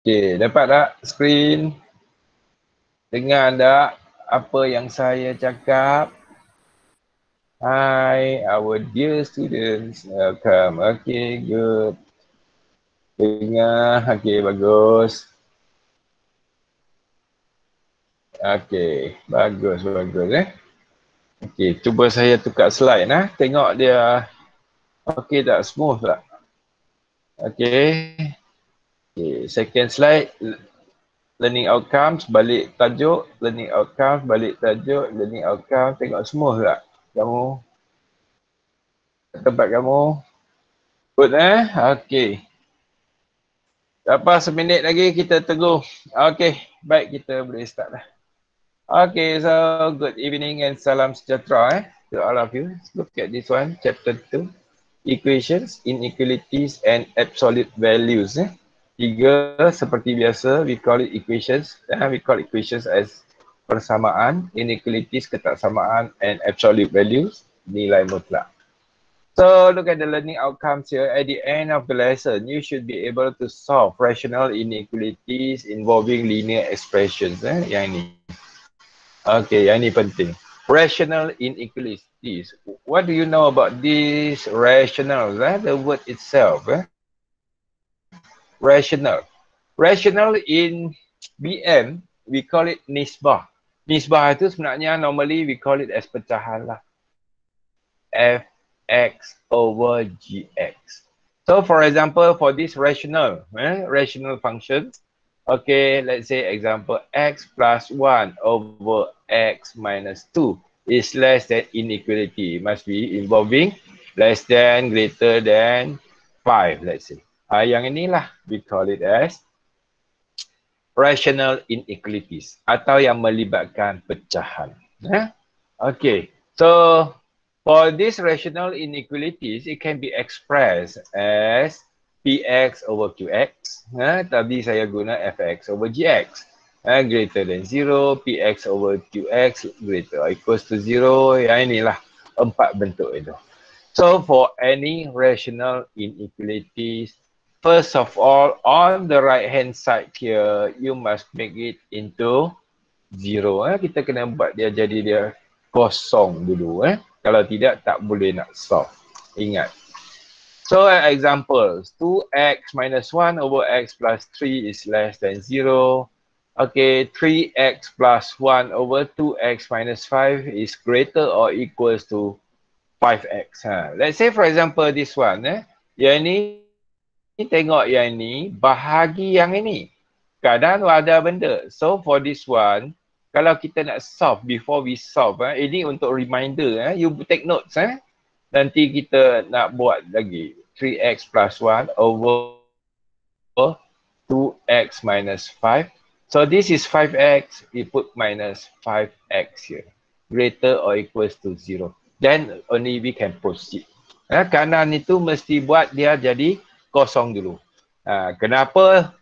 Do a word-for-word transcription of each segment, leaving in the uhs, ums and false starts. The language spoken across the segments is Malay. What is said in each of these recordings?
Okey, dapat tak skrin? Dengar tak apa yang saya cakap? Hi, our dear students. Welcome. Okay, good. Dengar. Okay, bagus. Okay, bagus, bagus eh. Okay, cuba saya tukar slide nah. Tengok dia. Okay tak? Smooth tak? Okay. Okay, second slide. Learning outcomes, balik tajuk. Learning outcomes, balik tajuk. Learning outcomes. Tengok smooth tak? Kamu? Tempat kamu? Good eh? Okay. Lepas seminit lagi kita tunggu. Okay, baik kita boleh start lah. Okay, so good evening and salam sejahtera eh to all of you. Let's look at this one, chapter two. Equations, inequalities and absolute values eh. Tiga seperti biasa, we call it equations. Eh? We call equations as persamaan, inequalities ketaksamaan and absolute values, nilai mutlak. So look at the learning outcomes here. At the end of the lesson, you should be able to solve rational inequalities involving linear expressions. Eh? Yang ini. Okay, yang ini penting. Rational inequalities. What do you know about these rationals? Eh? The word itself. Eh? Rational. Rational in B M, we call it nisbah. Nisbah itu sebenarnya normally we call it as pecahan lah. F X over G X. So for example, for this rational, eh, rational function, okay, let's say example x plus one over x minus two is less than inequality. It must be involving less than, greater than five, let's say. Uh, yang inilah we call it as rational inequalities atau yang melibatkan pecahan. Eh? Okay, so for these rational inequalities, it can be expressed as Px over Qx. Ha, tadi saya guna Fx over Gx. Ha, greater than zero, Px over Qx greater or equals to zero. Ya, inilah empat bentuk itu. So for any rational inequalities, first of all, on the right hand side here, you must make it into zero. Ha, kita kena buat dia jadi dia kosong dulu. Eh. Kalau tidak, tak boleh nak solve. Ingat. So, examples. two x minus one over x plus three is less than zero. Okay, three x plus one over two x minus five is greater or equals to five x. Ha. Let's say for example this one. Eh. Yang ni, tengok yang ni, bahagi yang ini. Kadang ada benda. So, for this one, kalau kita nak solve before we solve, eh, ini untuk reminder, eh, you take notes. Eh. Nanti kita nak buat lagi. three x plus one over two x minus five. So this is five x, we put minus five x here. Greater or equals to zero. Then only we can proceed. Eh, kanan itu mesti buat dia jadi kosong dulu. Ha, kenapa?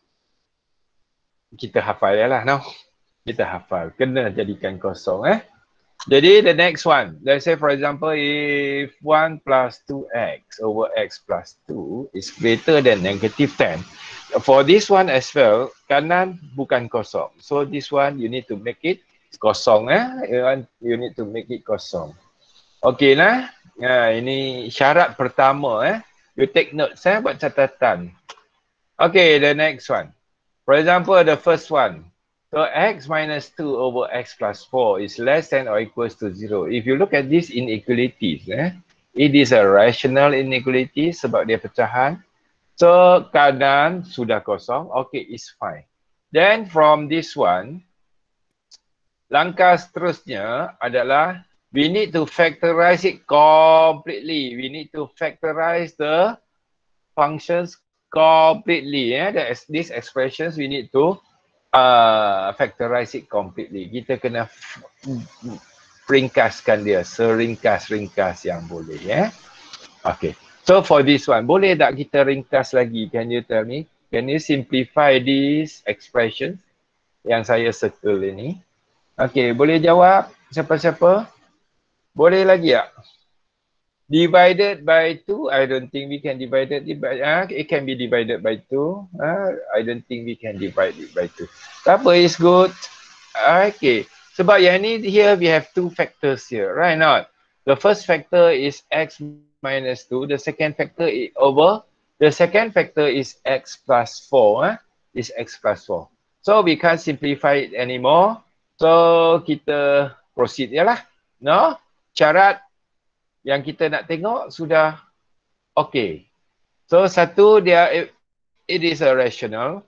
Kita hafal ya lah, no? Kita hafal, kena jadikan kosong eh. Jadi the next one, let's say for example if one plus two x over x plus two is greater than negative ten. For this one as well, kanan bukan kosong. So this one you need to make it kosong eh. You, want, you need to make it kosong. Okay lah, ya, ini syarat pertama eh. You take notes eh, buat catatan. Okay, the next one. For example, the first one. So x minus two over x plus four is less than or equals to zero. If you look at these inequalities, eh, it is a rational inequality sebab dia pecahan. So kanan sudah kosong, okay, it's fine. Then from this one, langkah seterusnya adalah we need to factorize it completely. We need to factorize the functions completely. Eh? That these expressions we need to Uh, factorize it completely. Kita kena ringkaskan dia, seringkas-ringkas yang boleh. Eh? Okay. So for this one, boleh tak kita ringkas lagi? Can you tell me? Can you simplify these expressions yang saya circle ini? Okay, boleh jawab siapa-siapa? Boleh lagi tak? Divided by two, I don't think we can divide it by, uh, it can be divided by two. Uh, I don't think we can divide it by two. Tak apa, is good. Okay. Sebab yang ni, here we have two factors here, right not? The first factor is x minus two. The second factor is over. The second factor is x plus four. Eh? Is x plus four. So we can't simplify it anymore. So kita proceed je lah. No? Syarat yang kita nak tengok sudah okay. So satu dia, it, it is a rational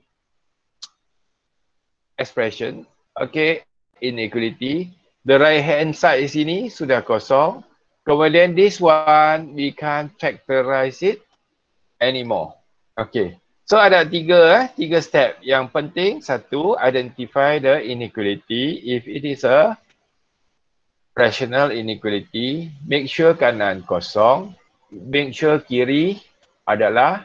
expression. Okay, inequality. The right hand side di sini sudah kosong. Kemudian this one, we can't factorize it anymore. Okay. So ada tiga, eh, tiga step. Yang penting, satu, identify the inequality. If it is a rational inequality, make sure kanan kosong, make sure kiri adalah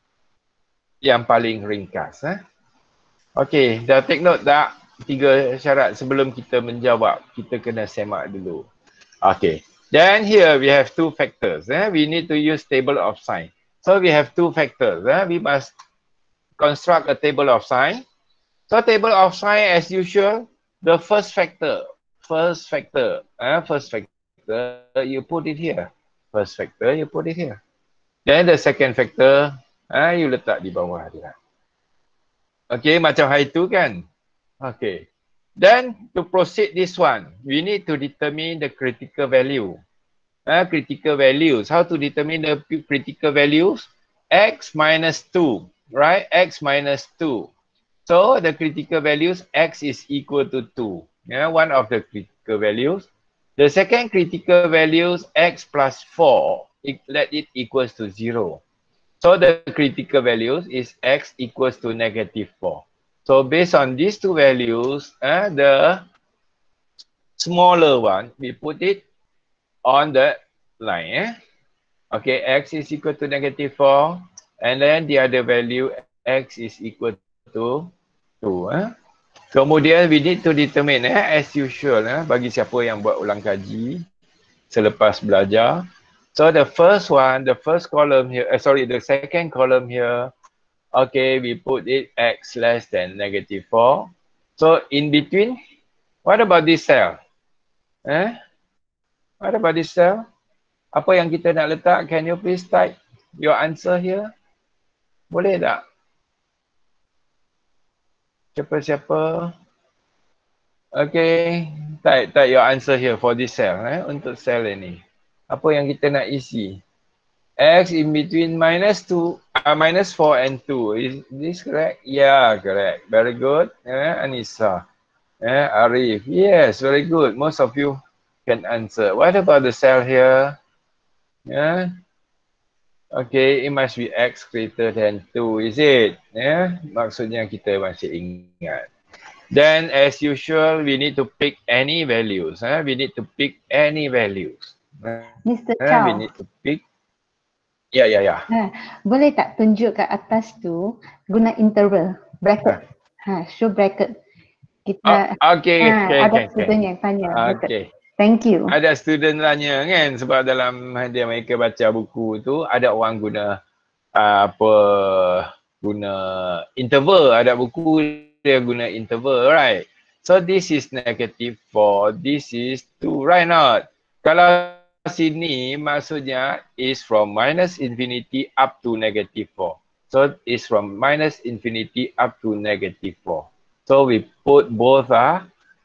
yang paling ringkas. Eh? Okay, dah take note tak? Tiga syarat sebelum kita menjawab, kita kena semak dulu. Okay, then here we have two factors. Eh? We need to use table of sign. So we have two factors. Eh? We must construct a table of sign. So table of sign as usual, the first factor, first factor, uh, first factor, you put it here. First factor, you put it here. Then the second factor, uh, you letak di bawah dia. Okay, macam hari tu kan? Okay. Then to proceed this one, we need to determine the critical value. Uh, critical values. How to determine the critical values? X minus two, right? X minus two. So the critical values, X is equal to two. Yeah, one of the critical values. The second critical values, X plus four, it, let it equals to zero. So the critical values is X equals to negative four. So based on these two values, uh, the smaller one, we put it on the line. Eh? Okay, X is equal to negative four. And then the other value, X is equal to two. Eh? Kemudian we need to determine, eh, as usual, eh, bagi siapa yang buat ulang kaji selepas belajar. So the first one, the first column here, uh, sorry, the second column here, okay, we put it X less than negative four. So in between, what about this cell? Eh? What about this cell? Apa yang kita nak letak? Can you please type your answer here? Boleh tak? Siapa-siapa? Okay, type, type your answer here for this cell. Eh? Untuk cell ini. Apa yang kita nak isi? X in between minus two, uh, minus four and two. Is this correct? Yeah, correct. Very good. Eh, Anissa. Eh, Arif. Yes, very good. Most of you can answer. What about the cell here? Yeah. Okay, it must be X greater than two, is it? Yeah, maksudnya kita masih ingat. Then as usual, we need to pick any values. Eh? We need to pick any values. Mister Eh? Chow. We need to pick. Ya, ya, ya. Ha, boleh tak tunjuk kat atas tu guna interval, bracket. Ha, show bracket. Kita Oh, okay, ha, okay, ada okay, student okay. yang tanya. Okay. Thank you. Ada student tanya kan, sebab dalam dia mereka baca buku tu ada orang guna uh, apa guna interval, ada buku dia guna interval, right? So this is negative four, this is two, right not? Kalau sini maksudnya is from minus infinity up to negative four. So it's from minus infinity up to negative four. So we put both are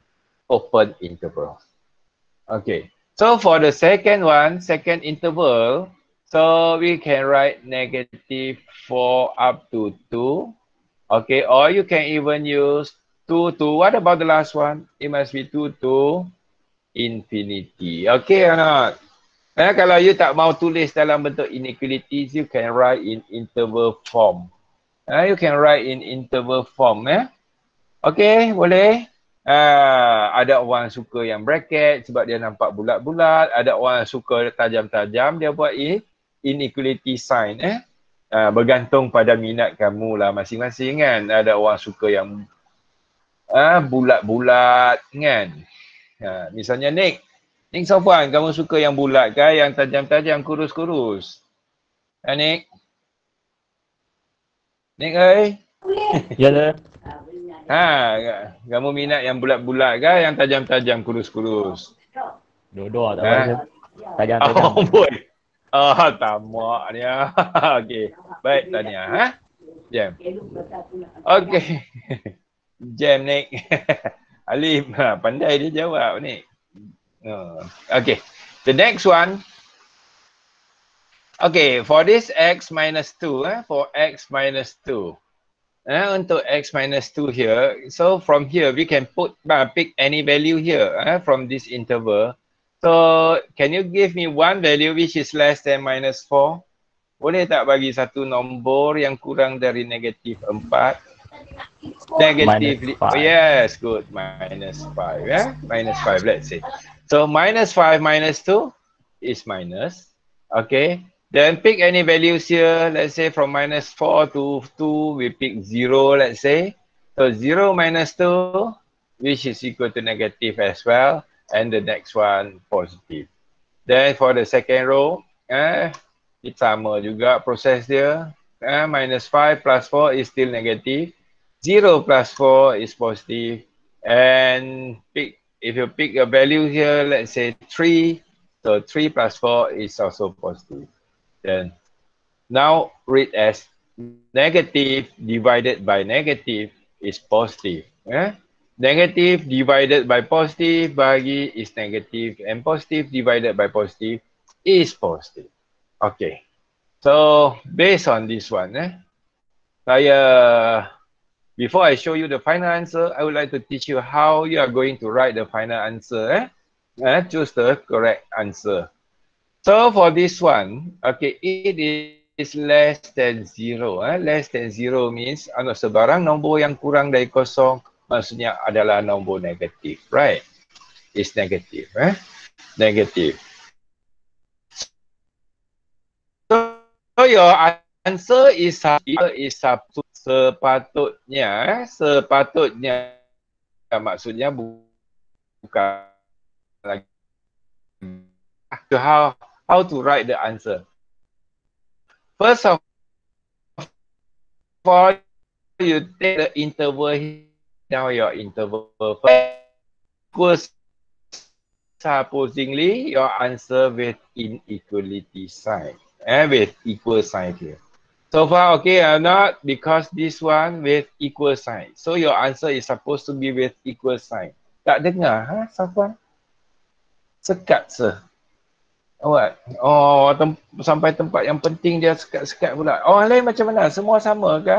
open intervals. Okay, so for the second one, second interval, so we can write negative four up to two. Okay, or you can even use two to, what about the last one? It must be two to infinity. Okay or not? Eh, kalau you tak mau tulis dalam bentuk inequalities, you can write in interval form. Eh, you can write in interval form. Eh? Okay, boleh? Uh, ada orang suka yang bracket sebab dia nampak bulat-bulat. Ada orang suka tajam-tajam, dia buat in inequality sign. Eh? Uh, bergantung pada minat kamu lah masing-masing kan. Ada orang suka yang uh, bulat-bulat kan. Uh, misalnya Nick. Nik Sofwan, kamu suka yang bulat ke yang tajam-tajam kurus-kurus? Ha, Nik? Nik, oi? Ya, dah. Ha, kamu minat yang bulat-bulat ke yang tajam-tajam kurus-kurus? Dua-dua tak Ha? apa. Tajam-tajam. Oh, boy. Oh, tamak dia. Okey. Baik, Tania. Ha? Jam. Okey. Jam, Nik. Alif. Ha, pandai dia jawab, Nik. Oh. Okay. The next one. Okay, for this x minus two, eh, for x minus two. Eh, untuk x minus two here, so from here we can put, uh, pick any value here eh, from this interval. So, can you give me one value which is less than minus four? Boleh tak bagi satu nombor yang kurang dari negatif empat? Negatively, oh yes, good, minus five, yeah, minus five, let's say. So, minus five minus two is minus, okay. Then pick any values here, let's say from minus four to two, we pick zero, let's say. So, zero minus two, which is equal to negative as well, and the next one positive. Then for the second row, eh, it's sama juga proses dia. Eh, minus five plus four is still negative. zero plus four is positive. And pick, if you pick a value here, let's say three, so three plus four is also positive. Then now read as negative divided by negative is positive. Eh? Negative divided by positive bagi is negative, and positive divided by positive is positive. Okay. So based on this one, eh, saya, before I show you the final answer, I would like to teach you how you are going to write the final answer. Eh? Eh, choose the correct answer. So for this one, okay, it is less than zero. Eh? Less than zero means ano, sebarang nombor yang kurang dari kosong maksudnya adalah nombor negatif, right? It's negative, eh? Negative. So your answer is is sepatutnya, eh? sepatutnya maksudnya bukan lagi how how to write the answer. First of all, you take the interval here. Now your interval first. Supposingly, your answer with inequality sign. Eh, with equal sign here. So far, okay or not? Because this one with equal sign. So your answer is supposed to be with equal sign. Tak dengar, ha, Safwan? Sekat se. What? Oh, tem sampai tempat yang penting dia sekat-sekat pula. Orang lain macam mana? Semua sama ke?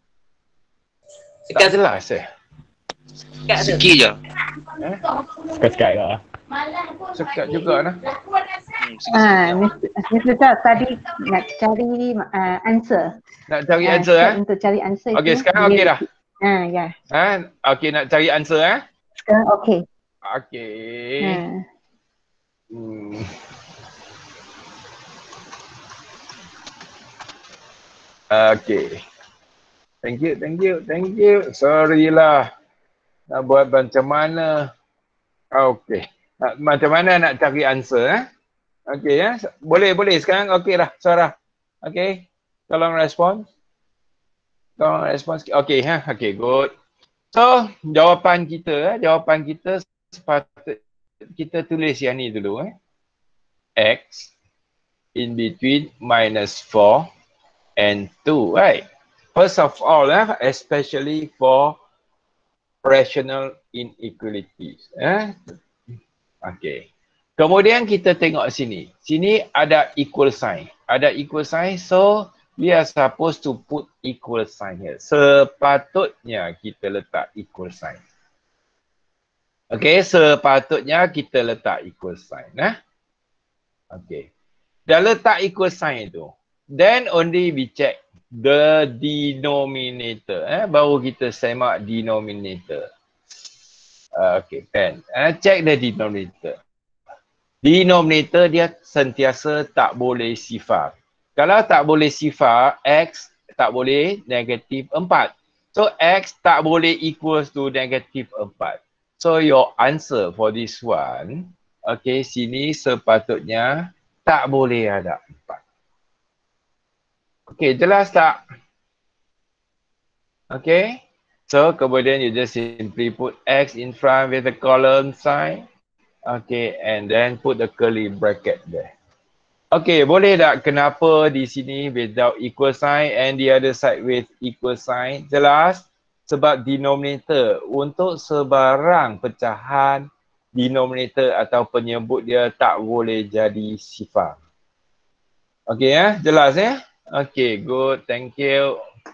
Tak jelas eh? Sikit je. Eh? Sekat-sekat ke? Sekat juga lah. Ah, Mister Charles tadi nak cari uh, answer. Nak cari Uh, answer eh? Untuk cari answer Okey, itu. sekarang okey dah. Ah, ya. Ha? Okey, nak cari answer eh? Sekarang okey. Okey. Ah. Hmm. Okay. Thank you, thank you, thank you. Sorry lah. Nak buat macam mana. Okay. Nak, macam mana nak cari answer eh? Okay ya. Boleh, boleh. Sekarang okay dah. Sarah. Okay. Tolong respon. Tolong respon sikit. Okay ha. Okay, good. So, jawapan kita, eh? jawapan kita sepatut kita tulis yang ni dulu eh. X in between minus four and two, right? First of all, eh, especially for rational inequalities. Eh? Okay. Kemudian kita tengok sini. Sini ada equal sign. Ada equal sign, so we are supposed to put equal sign here. Sepatutnya kita letak equal sign. Okay, sepatutnya kita letak equal sign. Eh? Okay. Dah letak equal sign tu. Then only we check the denominator. Eh? Baru kita semak denominator. Uh, okay, pen. Uh, check the denominator. Denominator dia sentiasa tak boleh sifar. Kalau tak boleh sifar, X tak boleh negatif empat. So X tak boleh equals to negatif empat. So your answer for this one okey, sini sepatutnya tak boleh ada empat. Okey, jelas tak? Okey. So, kemudian you just simply put X in front with the column sign. Okay, and then put the curly bracket there. Okay, boleh tak kenapa di sini without equal sign and the other side with equal sign? Jelas? Sebab denominator, untuk sebarang pecahan, denominator atau penyebut dia tak boleh jadi sifar. Okay ya, jelas ya? Okay, good, thank you.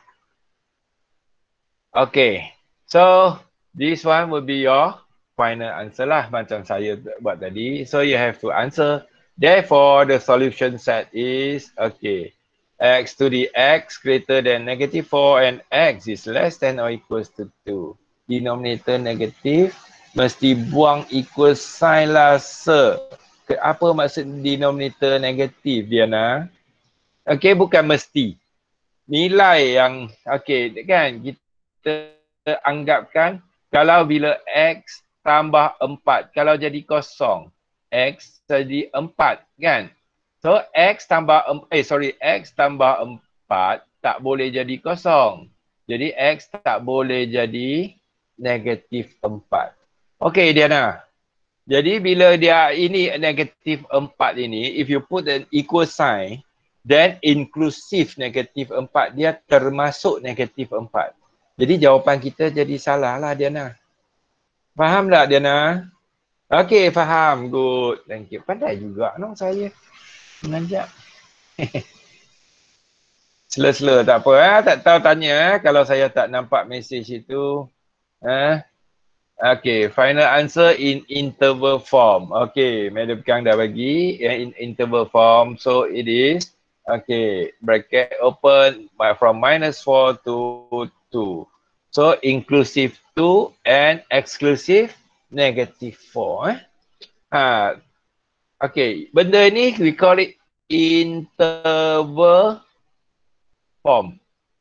Okay, so this one will be your final answer lah macam saya buat tadi. So you have to answer. Therefore, the solution set is, okay, x to the x greater than negative four and x is less than or equals to two. Denominator negative, mesti buang equal sign lah, sir. Apa maksud denominator negatif, Diana? Okay, bukan mesti. Nilai yang, okay, kan, kita anggapkan kalau bila x tambah empat, kalau jadi kosong, x jadi empat kan? So x tambah, eh sorry, x tambah empat tak boleh jadi kosong. Jadi x tak boleh jadi negatif empat. Okay Diana. Jadi bila dia ini negatif empat ini, if you put an equal sign, then inclusive negatif empat, dia termasuk negatif empat. Jadi jawapan kita jadi salah lah Diana. Faham tak Diana? Okey, faham. Good. Thank you. Pandai juga no saya mengajar. Sela-sela tak apa. Eh? Tak tahu tanya eh? Kalau saya tak nampak mesej itu. Eh? Okey, final answer in interval form. Okey, Madam Kang dah bagi in interval form. So it is, okay, bracket open from minus four to two. So inclusive two and exclusive negative four. Eh? Ha. Okay, benda ni we call it interval form.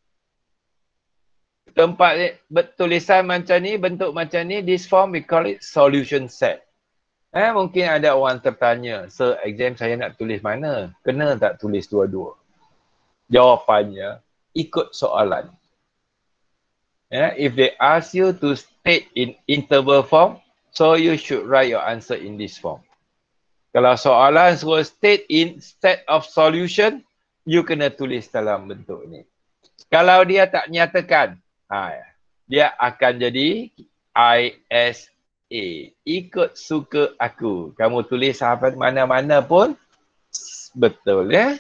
Tempat tulisan macam ni, bentuk macam ni, this form we call it solution set. Eh, mungkin ada orang tertanya, so exam saya nak tulis mana? Kena tak tulis dua-dua? Jawapannya, ikut soalan. Yeah, if they ask you to state in interval form, so you should write your answer in this form. Kalau soalan suruh state in set of solution, you kena tulis dalam bentuk ni. Kalau dia tak nyatakan, ha, dia akan jadi I S A. Ikut suka aku. Kamu tulis apa mana-mana pun betul ya.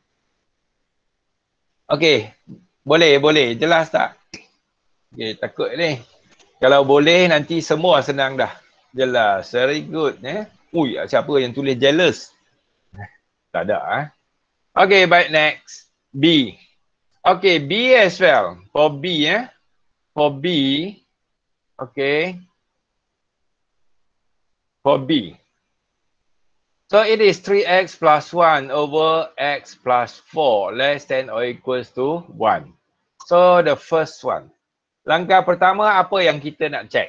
Okey, boleh, boleh. Jelas tak? Okay, takut ni. Kalau boleh nanti semua senang dah. Jelas. Very good. Eh? Ui, siapa yang tulis jealous? Tak ada. Eh? Okay, baik. Next. B. Okay, B as well. For B. Eh? For B. Okay. For B. So it is three x plus one over x plus four less than or equals to one. So the first one. Langkah pertama apa yang kita nak check?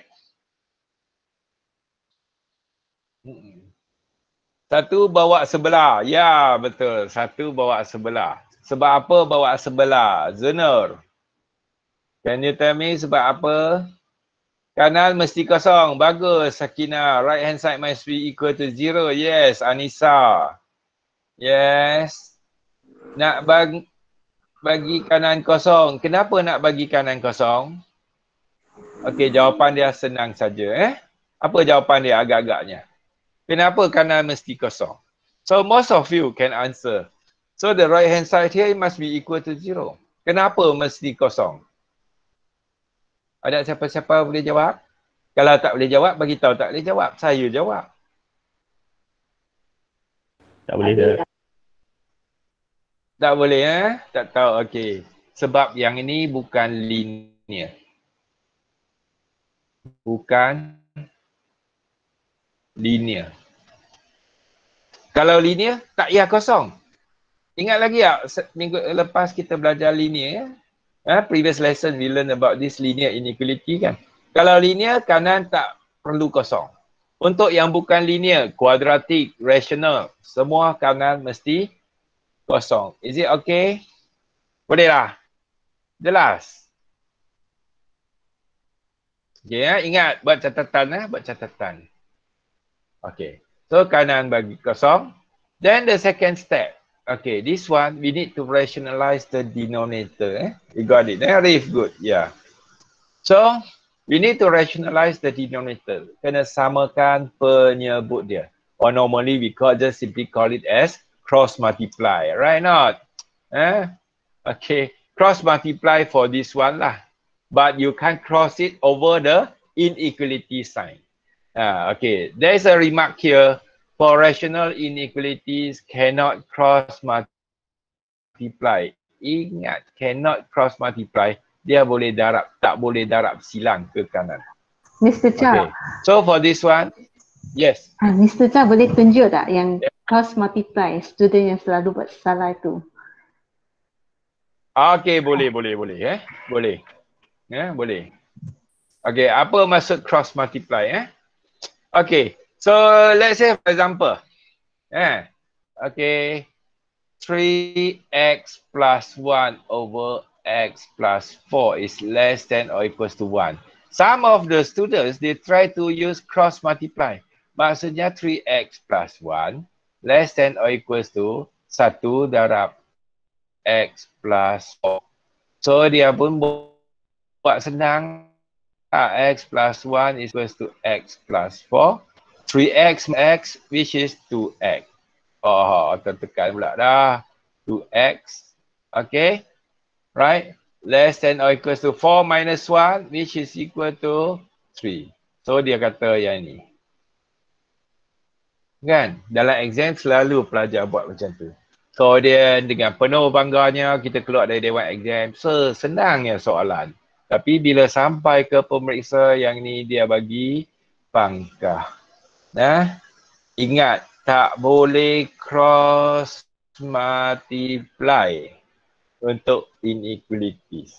Satu bawa sebelah. Ya, betul. Satu bawa sebelah. Sebab apa bawa sebelah? Zener. Can you tell me sebab apa? Kanan mesti kosong. Bagus, Sakina. Right hand side must be equal to zero. Yes, Anissa. Yes. Nak bagi bagi kanan kosong. Kenapa nak bagi kanan kosong? Okey, jawapan dia senang saja. Eh? Apa jawapan dia agak-agaknya? Kenapa kanan mesti kosong? So most of you can answer. So the right hand side here must be equal to zero. Kenapa mesti kosong? Ada siapa-siapa boleh jawab? Kalau tak boleh jawab, bagi tahu tak boleh jawab. Saya jawab. Tak boleh dah. Tak boleh eh? Tak tahu. Okey. Sebab yang ini bukan linear. Bukan linear. Kalau linear, tak payah kosong. Ingat lagi tak? Minggu lepas kita belajar linear ya? Ha? Previous lesson we learn about this linear inequality kan. Kalau linear, kanan tak perlu kosong. Untuk yang bukan linear, kuadratik, rasional, semua kanan mesti kosong. Is it okay? Boleh lah? Jelas? Okay, ya? Ingat buat catatan, eh? buat catatan. Okay, so kanan bagi kosong. Then the second step. Okay, this one we need to rationalize the denominator. Eh? You got it? Very good. Yeah. So we need to rationalize the denominator. Kena samakan penyebut dia. Or normally we call just simply call it as cross multiply. Right not? Eh? Okay, cross multiply for this one lah. But you can't cross it over the inequality sign. Ah, okay, there is a remark here. For rational inequalities cannot cross multiply. Ingat, cannot cross multiply. Dia boleh darab, tak boleh darab silang ke kanan. Mister Cha, Okay, so for this one, yes. ah, Mister Cha boleh tunjuk tak yang cross multiply student yang selalu buat salah itu? Okay, boleh, boleh, boleh. Eh? Boleh. Eh, boleh. Okay, apa maksud cross multiply? Eh? Okay, so let's say for example, eh, okay, three x plus one over x plus four is less than or equals to one. Some of the students, they try to use cross multiply. Maksudnya three x plus one less than or equals to satu darab x plus four. So dia pun buat senang. X plus one is equals to x plus four. three x x which is two x. Oh, tertekan pula dah. two x. Okay. Right. Less than or equals to four minus one which is equal to three. So dia kata yang ni. Kan? Dalam exam selalu pelajar buat macam tu. So dia dengan penuh bangganya kita keluar dari dewan exam. So senangnya soalan. Tapi bila sampai ke pemeriksa yang ni dia bagi pangkah. Nah, ingat tak boleh cross multiply untuk inequalities.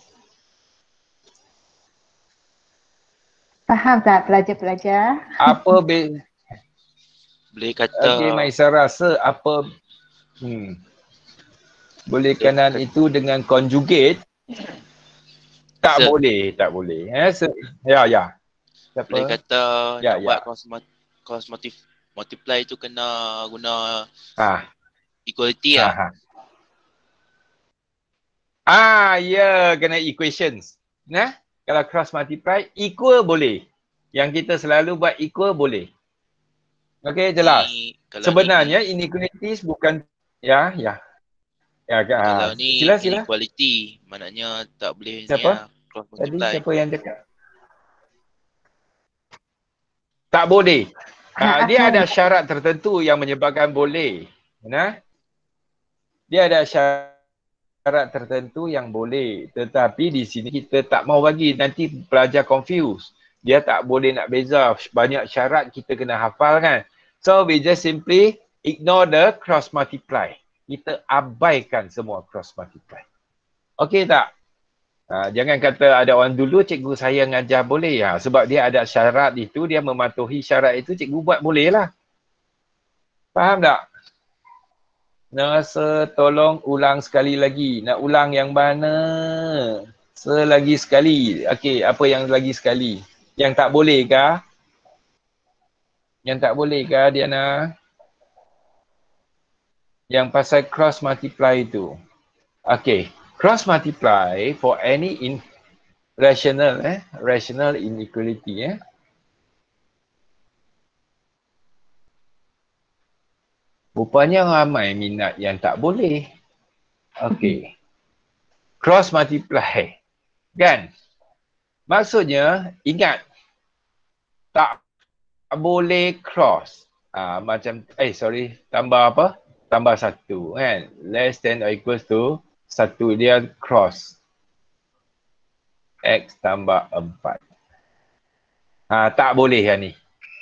Faham tak pelajar-pelajar? Apa be Boleh kata Okey, Maisa rasa apa hmm. boleh kanan itu dengan conjugate? Tak Sir. boleh, tak boleh. Eh, se- ya, ya. Siapa? boleh kata Ya, nak ya. buat cross mul- cross multi- multiply tu kena guna Ah, equality ah, lah. ah. Ah, ya, kena equations. Nah, kalau cross multiply, equal boleh. Yang kita selalu buat equal boleh. Okey, jelas. Ni, kalau Sebenarnya ni, inequalities bukan, ya, ya. Ya, ni, kalau ah, ni sila, sila. inequality, maknanya tak boleh ni Siapa? lah, cross Tadi multiply. siapa yang cakap? Tak boleh. Ah, dia ada syarat tertentu yang menyebabkan boleh. Nah, dia ada syarat tertentu yang boleh. Tetapi di sini kita tak mau bagi. Nanti pelajar confuse. Dia tak boleh nak beza. Banyak syarat kita kena hafal kan. So we just simply ignore the cross multiply. Kita abaikan semua cross multiply. Okey tak? Ha, jangan kata ada orang dulu cikgu saya ngajar boleh. Ha, sebab dia ada syarat itu, dia mematuhi syarat itu, cikgu buat boleh lah. Faham tak? Nasa tolong ulang sekali lagi. Nak ulang yang mana? Selagi sekali. Okey, apa yang lagi sekali? Yang tak boleh kah? Yang tak boleh kah, Diana? Yang pasal cross multiply itu. Okey, cross multiply for any in rational eh, rational inequality eh. Rupanya ramai minat yang tak boleh. Okey. Cross multiply. Kan? Maksudnya, ingat. Tak boleh cross. Ah, macam, eh sorry, tambah apa? Tambah satu kan? Less than or equals to satu, dia cross. X tambah empat. Ha, tak boleh yang ni.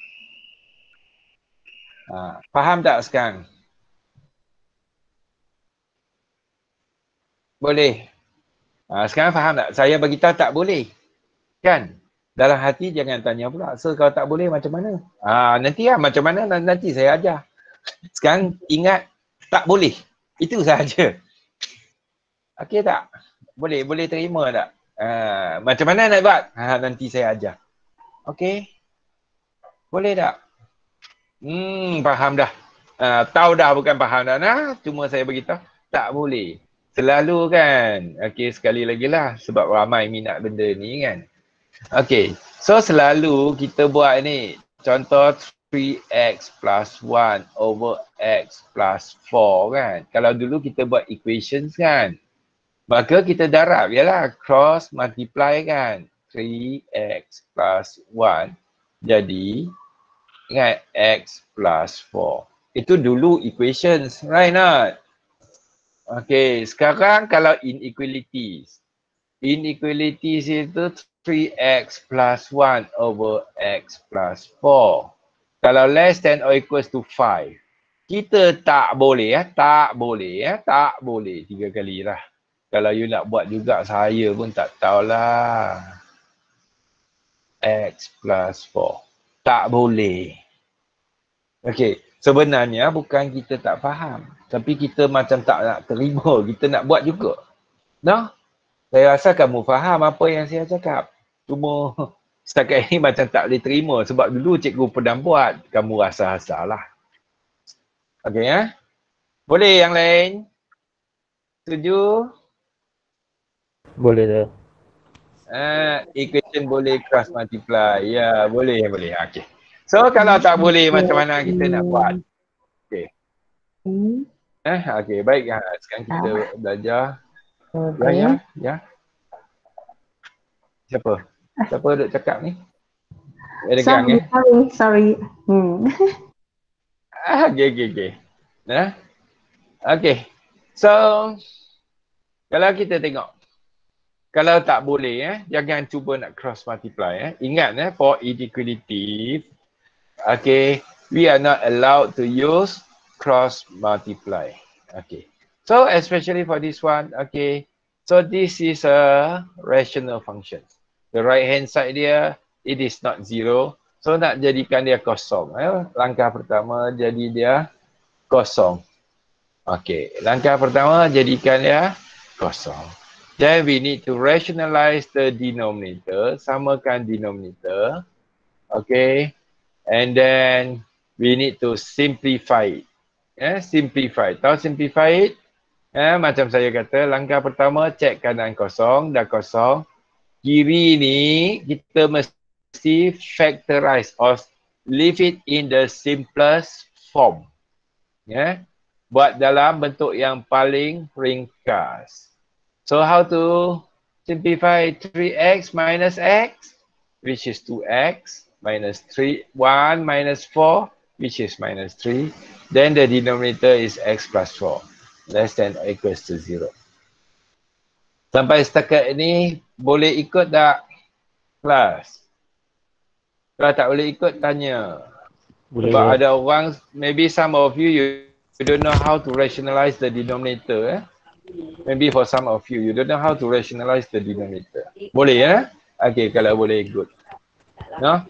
Ha, faham tak sekarang? Boleh. Ha, sekarang faham tak? Saya beritahu tak boleh. Kan? Dalam hati jangan tanya pula, so kalau tak boleh macam mana? Ah, nanti lah macam mana nanti saya ajar. Sekarang ingat tak boleh. Itu sahaja. Okey tak? Boleh, boleh terima tak? Ah, macam mana nak buat? Ha, nanti saya ajar. Okey. Boleh tak? Hmm, faham dah. Ah, tahu dah bukan faham dah nah. Cuma saya beritahu tak boleh. Selalu kan. Okey, sekali lagi lah sebab ramai minat benda ni kan. Okey. So selalu kita buat ni. Contoh three x plus one over x plus four kan. Kalau dulu kita buat equations kan. Maka kita darab ialah cross multiply kan. three x plus one jadi ingat x plus four. Itu dulu equations, right not? Okay, sekarang kalau inequalities. Inequalities itu three x plus one over x plus four. Kalau less than or equals to five. Kita tak boleh ya, tak boleh ya, tak boleh. Tiga kali lah. Kalau you nak buat juga, saya pun tak tahulah. X plus four. Tak boleh. Okey, sebenarnya bukan kita tak faham. Tapi kita macam tak nak terima. Kita nak buat juga. No? Saya rasa kamu faham apa yang saya cakap. Cuma setakat ini macam tak boleh terima. Sebab dulu cikgu pernah buat. Kamu rasa-rasa lah. Okey ya? Boleh yang lain? Setuju? Boleh tu. Uh, equation boleh cross multiply. Ya, boleh, boleh. Okey. So kalau tak boleh macam mana kita nak buat? Okey. Hmm. Eh, okey, baik. Ha, sekarang kita belajar. Ya, ya, ya. Siapa? Siapa duk cakap ni? Elegang Sorry, ya? sorry, sorry. Hmm. Ah, okey, okey, okey. Nah. Okey. So kalau kita tengok, kalau tak boleh eh, jangan cuba nak cross multiply eh. Ingat eh, for inequality, okay, we are not allowed to use cross multiply. Okay. So especially for this one, okay. So this is a rational function. The right hand side dia, it is not zero. So nak jadikan dia kosong. Eh? Langkah pertama jadi dia kosong. Okay. Langkah pertama jadikan dia kosong. Then we need to rationalize the denominator. Samakan denominator. Okay. And then we need to simplify it. Eh, simplify. Tahu simplify it? Eh, macam saya kata, langkah pertama cek kanan kosong, dah kosong. Kiri ni kita mesti factorize or leave it in the simplest form. Ya. Yeah? Buat dalam bentuk yang paling ringkas. So how to simplify three x minus x, which is two x, minus three, one minus four, which is minus three. Then the denominator is x plus four, less than or equals to zero. Sampai setakat ini boleh ikut tak kelas? Kalau tak boleh ikut, tanya. Boleh. Sebab ada orang, maybe some of you, you, you don't know how to rationalize the denominator. Eh? Maybe for some of you, you don't know how to rationalize the denominator. Boleh ya? Eh? Okay, kalau boleh, good. No?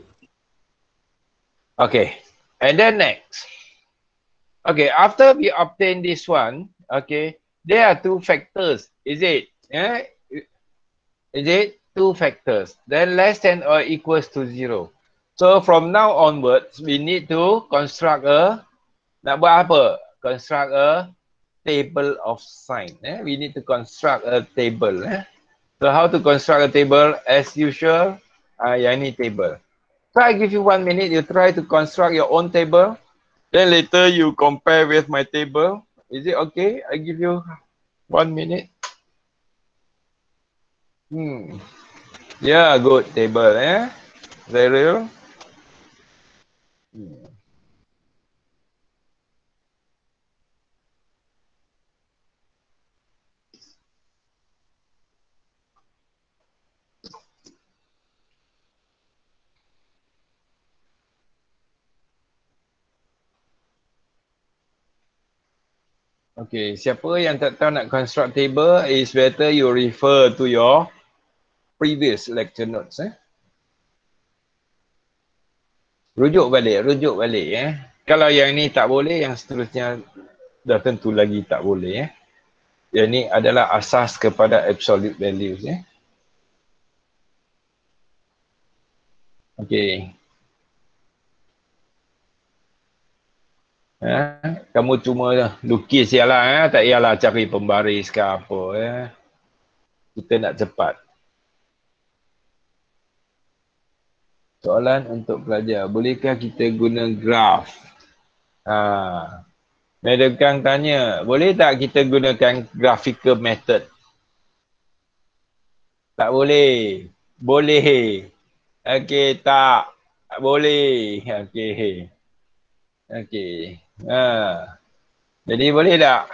Okay, and then next. Okay, after we obtain this one, okay, there are two factors, is it? Yeah? Is it? Two factors. Then less than or equals to zero. So from now onwards, we need to construct a, nak buat apa? Construct a table of sign. Eh? We need to construct a table. Eh? So how to construct a table? As usual, uh, yang ni table. So I give you one minute, you try to construct your own table. Then later you compare with my table. Is it okay? I give you one minute. Hmm. Yeah, good table. Eh? Very. Hmm. Okay, siapa yang tak tahu nak construct table, is better you refer to your previous lecture notes. Eh? Rujuk balik, rujuk balik eh. Kalau yang ni tak boleh, yang seterusnya dah tentu lagi tak boleh eh. Yang ni adalah asas kepada absolute values eh. Okey. Eh, kamu cuma lukis je lah eh, tak payahlah cari pembaris ke apa eh. Kita nak cepat. Soalan untuk pelajar, bolehkah kita guna graf? Ha. Madam Kang tanya, boleh tak kita gunakan graphical method? Tak boleh. Boleh. Okey, tak. Tak boleh. Okey. Okey. Ha. Jadi boleh tak?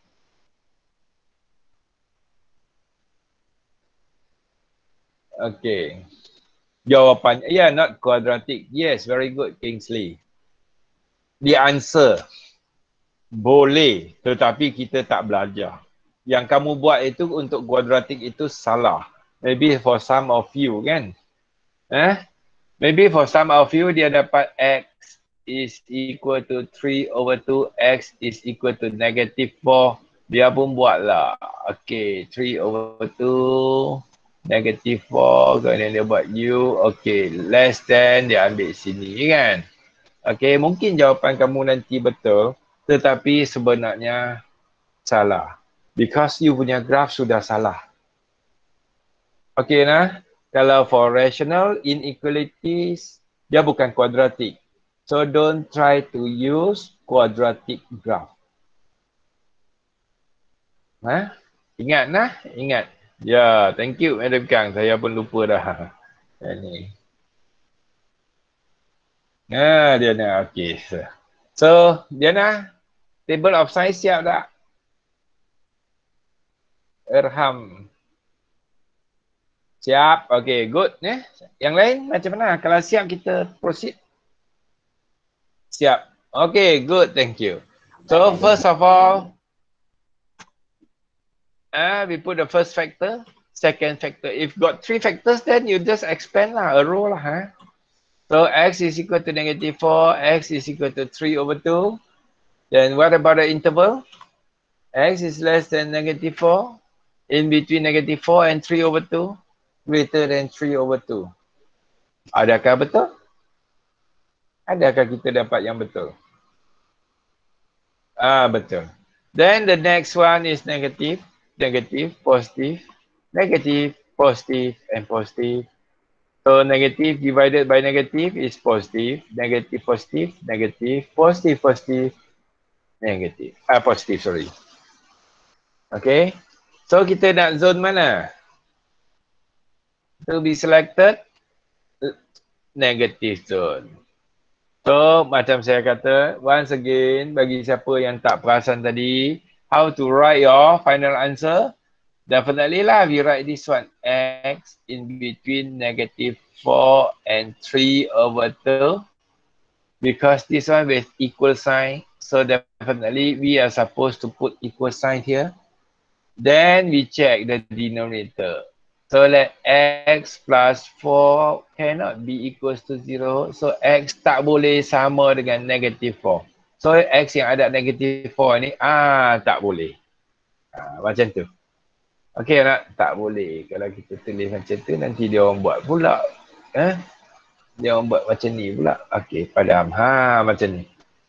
Okey. Jawapan, yeah, not quadratic. Yes, very good, Kingsley. The answer, boleh, tetapi kita tak belajar. Yang kamu buat itu untuk quadratic itu salah. Maybe for some of you, kan? Eh? Maybe for some of you, dia dapat X is equal to three over two, X is equal to negative four. Dia pun buatlah. Okay, three over two. Negative four, kemudian dia buat U, okay, less than, dia ambil sini kan. Okay, mungkin jawapan kamu nanti betul, tetapi sebenarnya salah. Because you punya graph sudah salah. Okay nah, kalau for rational inequalities, dia bukan quadratic. So don't try to use quadratic graph. Ha? Ingat nah, ingat. Ya, thank you Madam Kang. Saya pun lupa dah. Ini. Nah, Diana. Okey. So, so, Diana, table of size siap tak? Erham. Siap. Okey, good. Eh? Yang lain macam mana? Kalau siap, kita proceed. Siap. Okey, good. Thank you. So, first of all, uh, we put the first factor. Second factor. If got three factors, then you just expand lah, a row lah. Huh? So X is equal to negative four, X is equal to three over two. Then what about the interval? X is less than negative four. In between negative four and three over two. Greater than three over two. Adakah betul? Adakah kita dapat yang betul? Ah, betul. Then the next one is negative, negative, positive, negative, positive, and positive. So negative divided by negative is positive, negative, positive, negative, positive, positive, negative. Ah, positive, sorry. Okay. So kita nak zone mana? To be selected, negative zone. So macam saya kata, once again, bagi siapa yang tak perasan tadi, how to write your final answer? Definitely lah, we write this one. X in between negative four and three over two. Because this one with equal sign. So definitely we are supposed to put equal sign here. Then we check the denominator. So let X plus four cannot be equals to zero. So X tak boleh sama dengan negative four. So X yang ada negative four ni, ah tak boleh. Ah, macam tu. Okey nak? Tak boleh. Kalau kita tulis macam tu, nanti dia orang buat pula. Eh? Dia orang buat macam ni pula. Okey, padam. Ha, macam ni.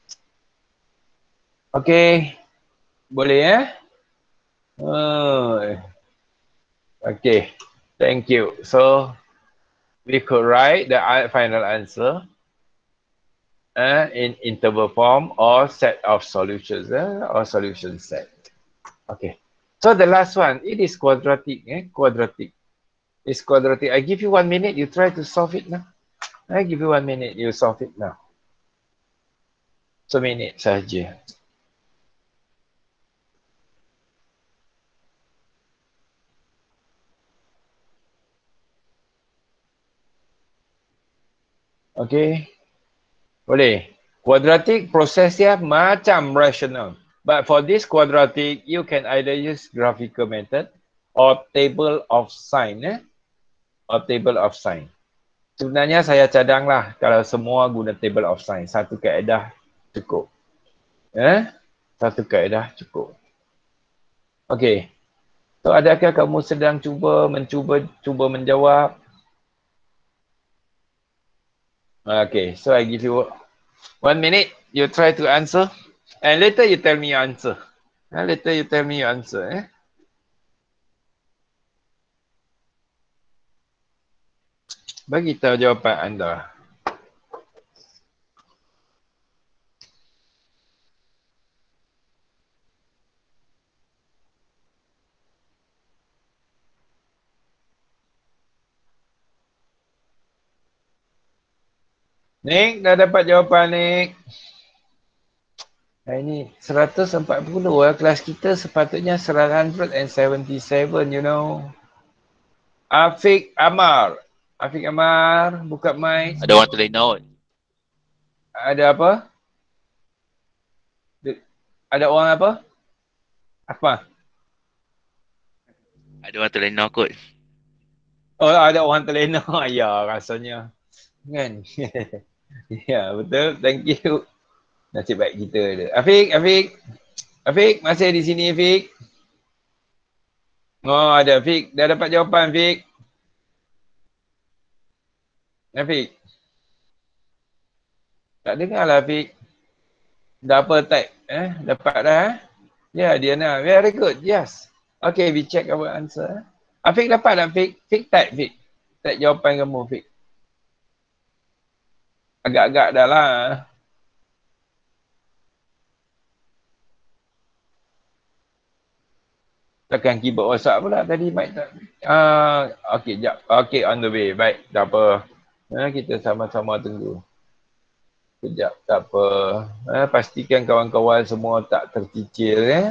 Okey. Boleh eh? Oh. Okey. Thank you. So, we could write the final answer uh, in interval form or set of solutions uh, or solution set. Okay. So the last one, it is quadratic. Eh? Quadratic. It's quadratic. I give you one minute. You try to solve it now. I give you one minute. You solve it now. So minute saja. Okay. Boleh. Quadratic proses dia macam rational. But for this quadratic, you can either use graphical method or table of sign. Eh? Or table of sign. Sebenarnya saya cadanglah kalau semua guna table of sign. Satu kaedah cukup. Eh? Satu kaedah cukup. Okey. So adakah kamu sedang cuba mencuba cuba menjawab? Okay, so I give you one minute. You try to answer, and later you tell me your answer. Uh, later you tell me your answer. Eh? Bagi tahu jawapan anda. Nick, dah dapat jawapan Nick. Hari ni seratus empat puluh lah. Kelas kita sepatutnya seratus tujuh puluh tujuh, you know. Afiq Amar. Afiq Amar, buka mic. Ada orang terlena kot. Ada apa? Ada orang apa? Apa? Ada orang terlena kot. Oh, ada orang terlena. Ya, rasanya. Kan? Ya, betul. Thank you. Nasib baik kita ada. Afiq, Afiq. Afiq, masih di sini Afiq? Oh, ada Afiq. Dah dapat jawapan Afiq? Afiq? Tak dengar lah Afiq. Dah apa type? Eh, dapat dah eh? Ya, yeah, Diana. Very good. Yes. Okay, we check our answer. Afiq dapat tak Afiq? Afiq type Afiq. Type jawapan kamu Afiq. Agak-agak dah lah. Tekan keyboard WhatsApp pula tadi mic tak. Ah, okey, jap. Okey, on the way. Baik, tak apa. Ha, kita sama-sama tunggu. Kejap, tak apa. Ha, pastikan kawan-kawan semua tak tercicir ya.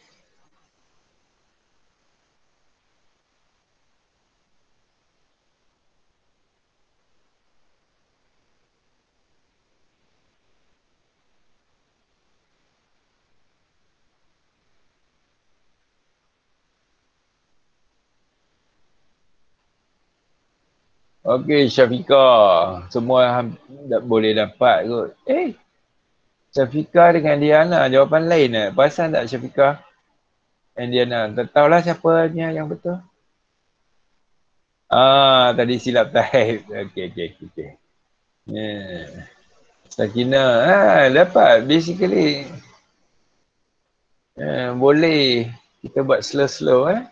Okey, Syafiqah. Semua tak boleh dapat kot. Eh, Syafiqah dengan Diana jawapan lain eh. Perasan tak Syafiqah and Diana? Tak tahulah siapanya yang betul. Ah, tadi silap type. Okey, okey, okey. Yeah. Sakina, ah, dapat basically. Eh, boleh kita buat slow-slow eh.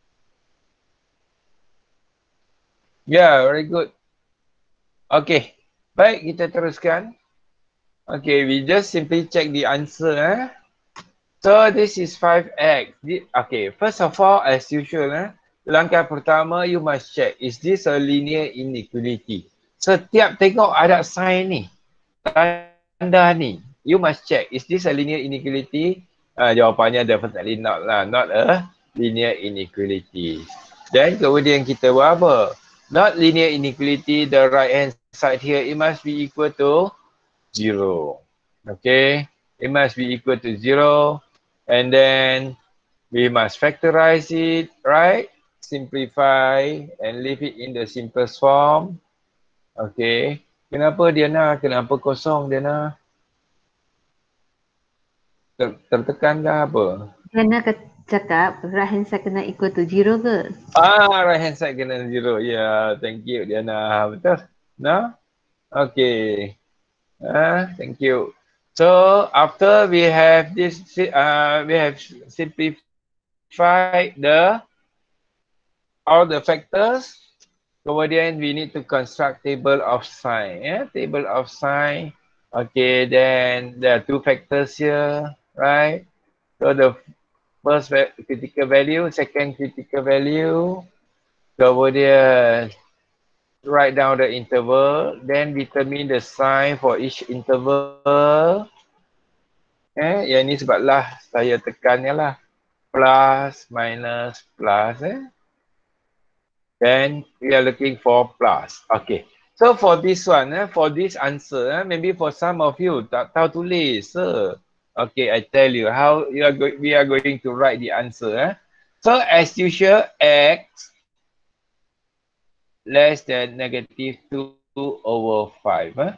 Yeah, very good. Okay, baik kita teruskan. Okay, we just simply check the answer eh. So this is five x. Okay, first of all as usual eh, langkah pertama you must check, is this a linear inequality? Setiap tengok ada sign ni, tanda ni, you must check, is this a linear inequality? Uh, jawapannya definitely not lah, not a linear inequality. Dan kemudian kita buat apa? Not linear inequality, the right hand side here, it must be equal to zero. Okay, it must be equal to zero. And then we must factorize it, right? Simplify and leave it in the simplest form. Okay, kenapa Diana? Kenapa kosong Diana? Ter tertekan ke apa? Diana cakap right hand side kena equal to zero ke? Ah, right hand side kena zero. Ya, yeah, thank you Diana. Betul? No? Okay. Ah, thank you. So after we have this, uh, we have simplified the all the factors. Kemudian we need to construct table of sign. Yeah, table of sign. Okay, then there are two factors here, right? So the first critical value, second critical value. Kemudian write down the interval, then determine the sign for each interval. Eh, yang ni sebablah saya tekannya lah. Plus, minus, plus. Eh. Then we are looking for plus. Okay. So for this one, eh, for this answer, eh, maybe for some of you tak tahu tulis. Eh. Okay, I tell you how you are go we are going to write the answer. Eh. So as usual, x less than negative two over five. Eh?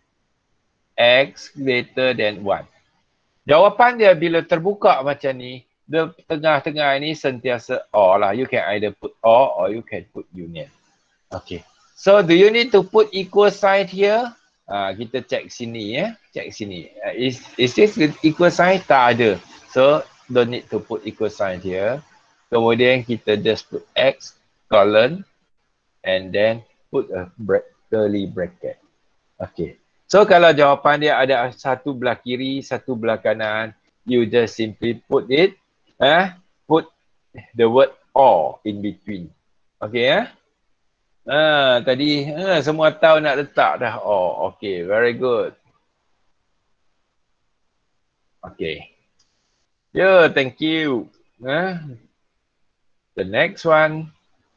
X greater than one. Jawapan dia bila terbuka macam ni, the tengah-tengah ini sentiasa or lah. You can either put or or you can put union. Okay. So do you need to put equal sign here? Uh, kita check sini ya. Check sini. Uh, is, is this equal sign? Tak ada. So don't need to put equal sign here. Kemudian kita just put X colon and then put a bra curly bracket. Okay. So kalau jawapan dia ada satu belah kiri, satu belah kanan, you just simply put it, eh, put the word or in between. Okay ya. Eh? Ah, tadi eh, semua tahu nak letak dah or. Okay, very good. Okay. Yeah, thank you. Eh? The next one.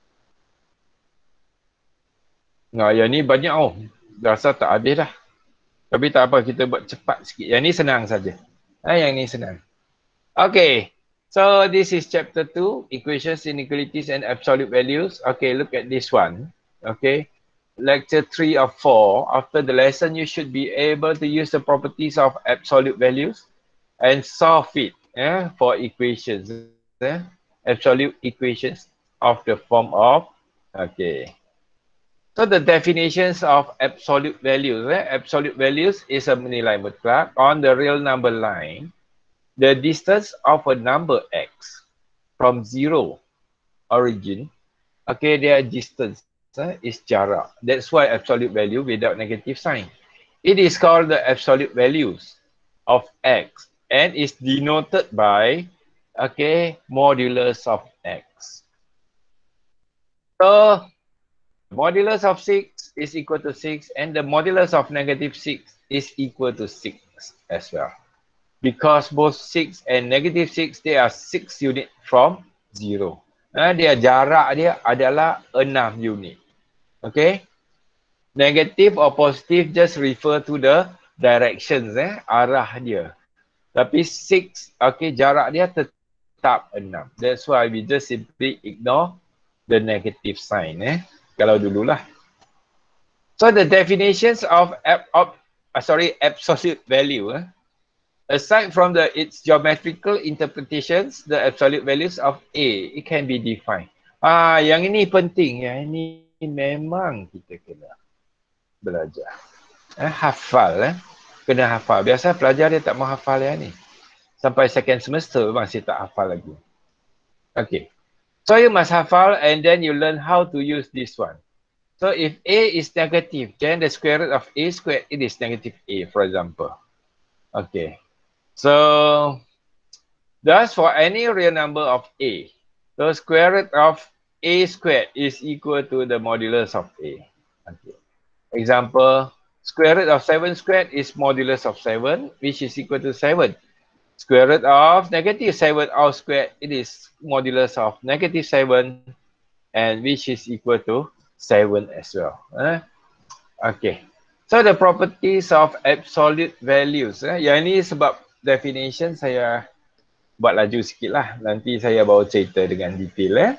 Nah, yang ni banyak oh. Rasa tak habis dah. Tapi tak apa, kita buat cepat sikit. Yang ni senang saja. Ha, yang ni senang. Okay. So this is chapter two, equations, inequalities and absolute values. Okay, look at this one. Okay. Lecture three of four. After the lesson, you should be able to use the properties of absolute values and solve it eh, for equations. Eh? Absolute equations of the form of, okay. So the definitions of absolute values. Eh? Absolute values is a nilai mutlak on the real number line. The distance of a number x from zero origin, okay, their distance eh, is jarak. That's why absolute value without negative sign. It is called the absolute values of x and is denoted by, okay, modulus of x. So modulus of six is equal to six and the modulus of negative six is equal to six as well. Because both six and negative six, they are six unit from zero. Nah, dia jarak dia adalah enam unit. Okay. Negative or positive just refer to the directions, eh, arah dia. Tapi six, okay, jarak dia tetap enam. That's why we just simply ignore the negative sign, eh. Kalau dululah. So the definitions of, of uh, sorry, absolute value. Eh? Aside from the its geometrical interpretations, the absolute values of A, it can be defined. Ah, yang ini penting. Yang ini memang kita kena belajar. Eh, hafal. Eh? Kena hafal. Biasa pelajar dia tak mau hafal yang ni. Sampai second semester masih tak hafal lagi. Okay. So you must hafal and then you learn how to use this one. So if A is negative, then the square root of A squared, it is negative A, for example. Okay. So thus for any real number of A, the square root of A squared is equal to the modulus of A. Okay. Example, square root of seven squared is modulus of seven, which is equal to seven. Square root of negative seven all squared, it is modulus of negative seven and which is equal to seven as well. Eh? Okay. So the properties of absolute values. Eh? Yang ini sebab definition saya buat laju sikit lah. Nanti saya bawa cerita dengan detail. Eh?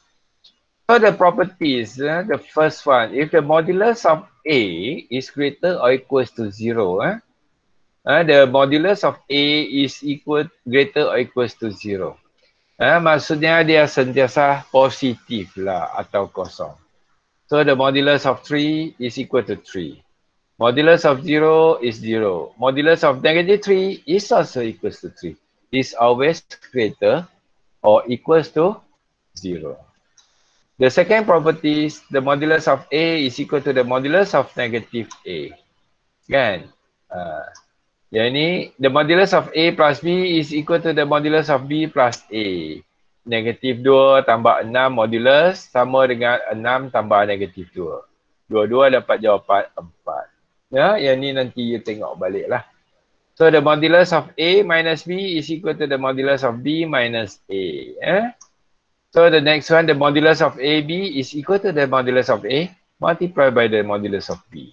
So the properties, eh? The first one, if the modulus of A is greater or equals to zero, eh? Uh, the modulus of A is equal greater or equals to zero. Uh, maksudnya dia sentiasa positif lah atau kosong. So the modulus of three is equal to three. Modulus of zero is zero. Modulus of negative three is also equals to three. Is always greater or equals to zero. The second property is the modulus of A is equal to the modulus of negative A. Kan? Uh, Yang ini, the modulus of A plus B is equal to the modulus of B plus A. Negatif dua tambah enam modulus sama dengan enam tambah negatif dua. Dua-dua dapat jawapan empat. Ya, yang ni nanti you tengok balik lah. So the modulus of A minus B is equal to the modulus of B minus A. Eh? So the next one, the modulus of A B is equal to the modulus of A multiplied by the modulus of B.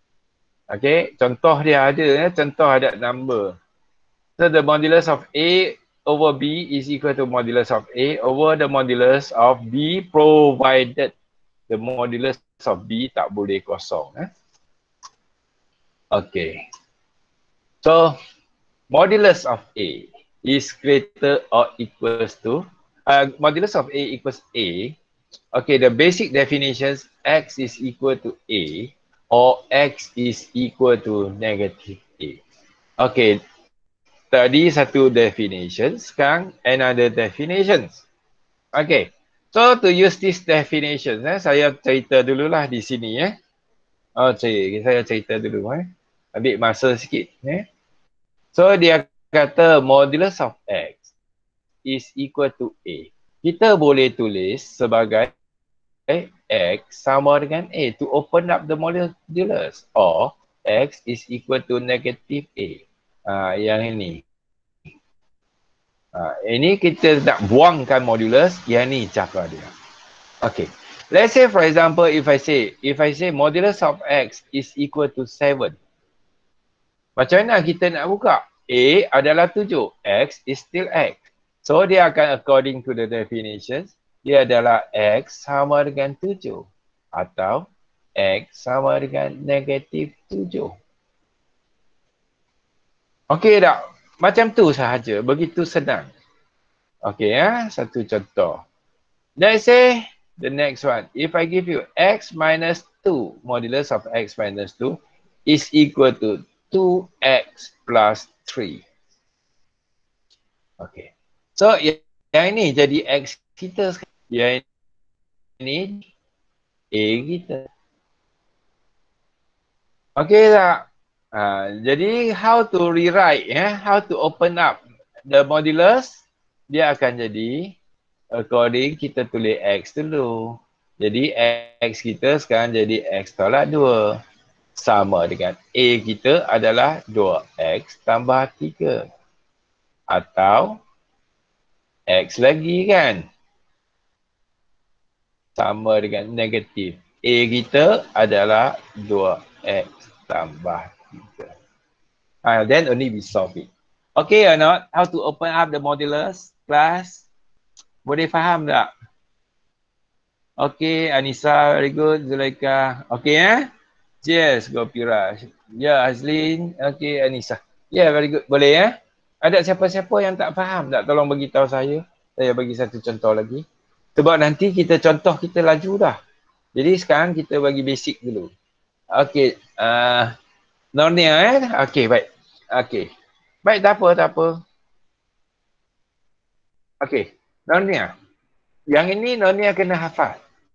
Okay, contoh dia ada, eh? Contoh ada number. So the modulus of A over B is equal to modulus of A over the modulus of B provided the modulus of B tak boleh kosong. Eh? Okay. So, modulus of A is greater or equals to, uh, modulus of A equals A. Okay, the basic definitions, X is equal to A or X is equal to negative A. Okay, tadi satu definition, sekarang another definitions. Okay, so to use this definitions, eh, saya cerita dululah di sini. Eh. Oh, cik, saya cerita dulu. Eh. Ambil masa sikit. Eh. So, dia kata modulus of X is equal to A. Kita boleh tulis sebagai X sama dengan A to open up the modulus, or X is equal to negative A. Uh, yang ini. Uh, ini kita nak buangkan modulus, yang ni cara dia. Okay. Let's say for example, if I say, if I say modulus of X is equal to seven. Macam mana kita nak buka? A adalah tujuh, X is still X. So dia akan according to the definitions, dia adalah X sama dengan tujuh atau X sama dengan negatif tujuh. Okey tak? Macam tu sahaja, begitu senang. Okey ya, satu contoh. Let's say the next one. If I give you X minus two, modulus of X minus two is equal to two X plus three. Okey. So yang ini jadi X kita sekarang. Yang ini A kita. Okey tak? Uh, jadi how to rewrite, ya? Yeah? How to open up the modulus? Dia akan jadi according kita tulis X dulu. Jadi X kita sekarang jadi X tolak dua. Sama dengan A kita adalah dua X tambah tiga. Atau X lagi kan? Sama dengan negatif. A kita adalah dua X tambah tiga. Uh, then only we solve it. Okay or not? How to open up the modulus? Class? Boleh faham tak? Okay, Anissa, very good. Zulaika. Okay eh? Yes, Gopira. Ya, yeah, Azlin. Okay, Anissa. Ya, yeah, very good. Boleh eh? Ada siapa-siapa yang tak faham tak? Tolong bagi tahu saya. Saya bagi satu contoh lagi. Sebab nanti kita contoh kita laju dah. Jadi sekarang kita bagi basic dulu. Okay. Uh, Nornia eh? Okay, baik. Okay. Baik, tak apa, tak apa. Okay. Nornia. Yang ini Nornia kena hafal.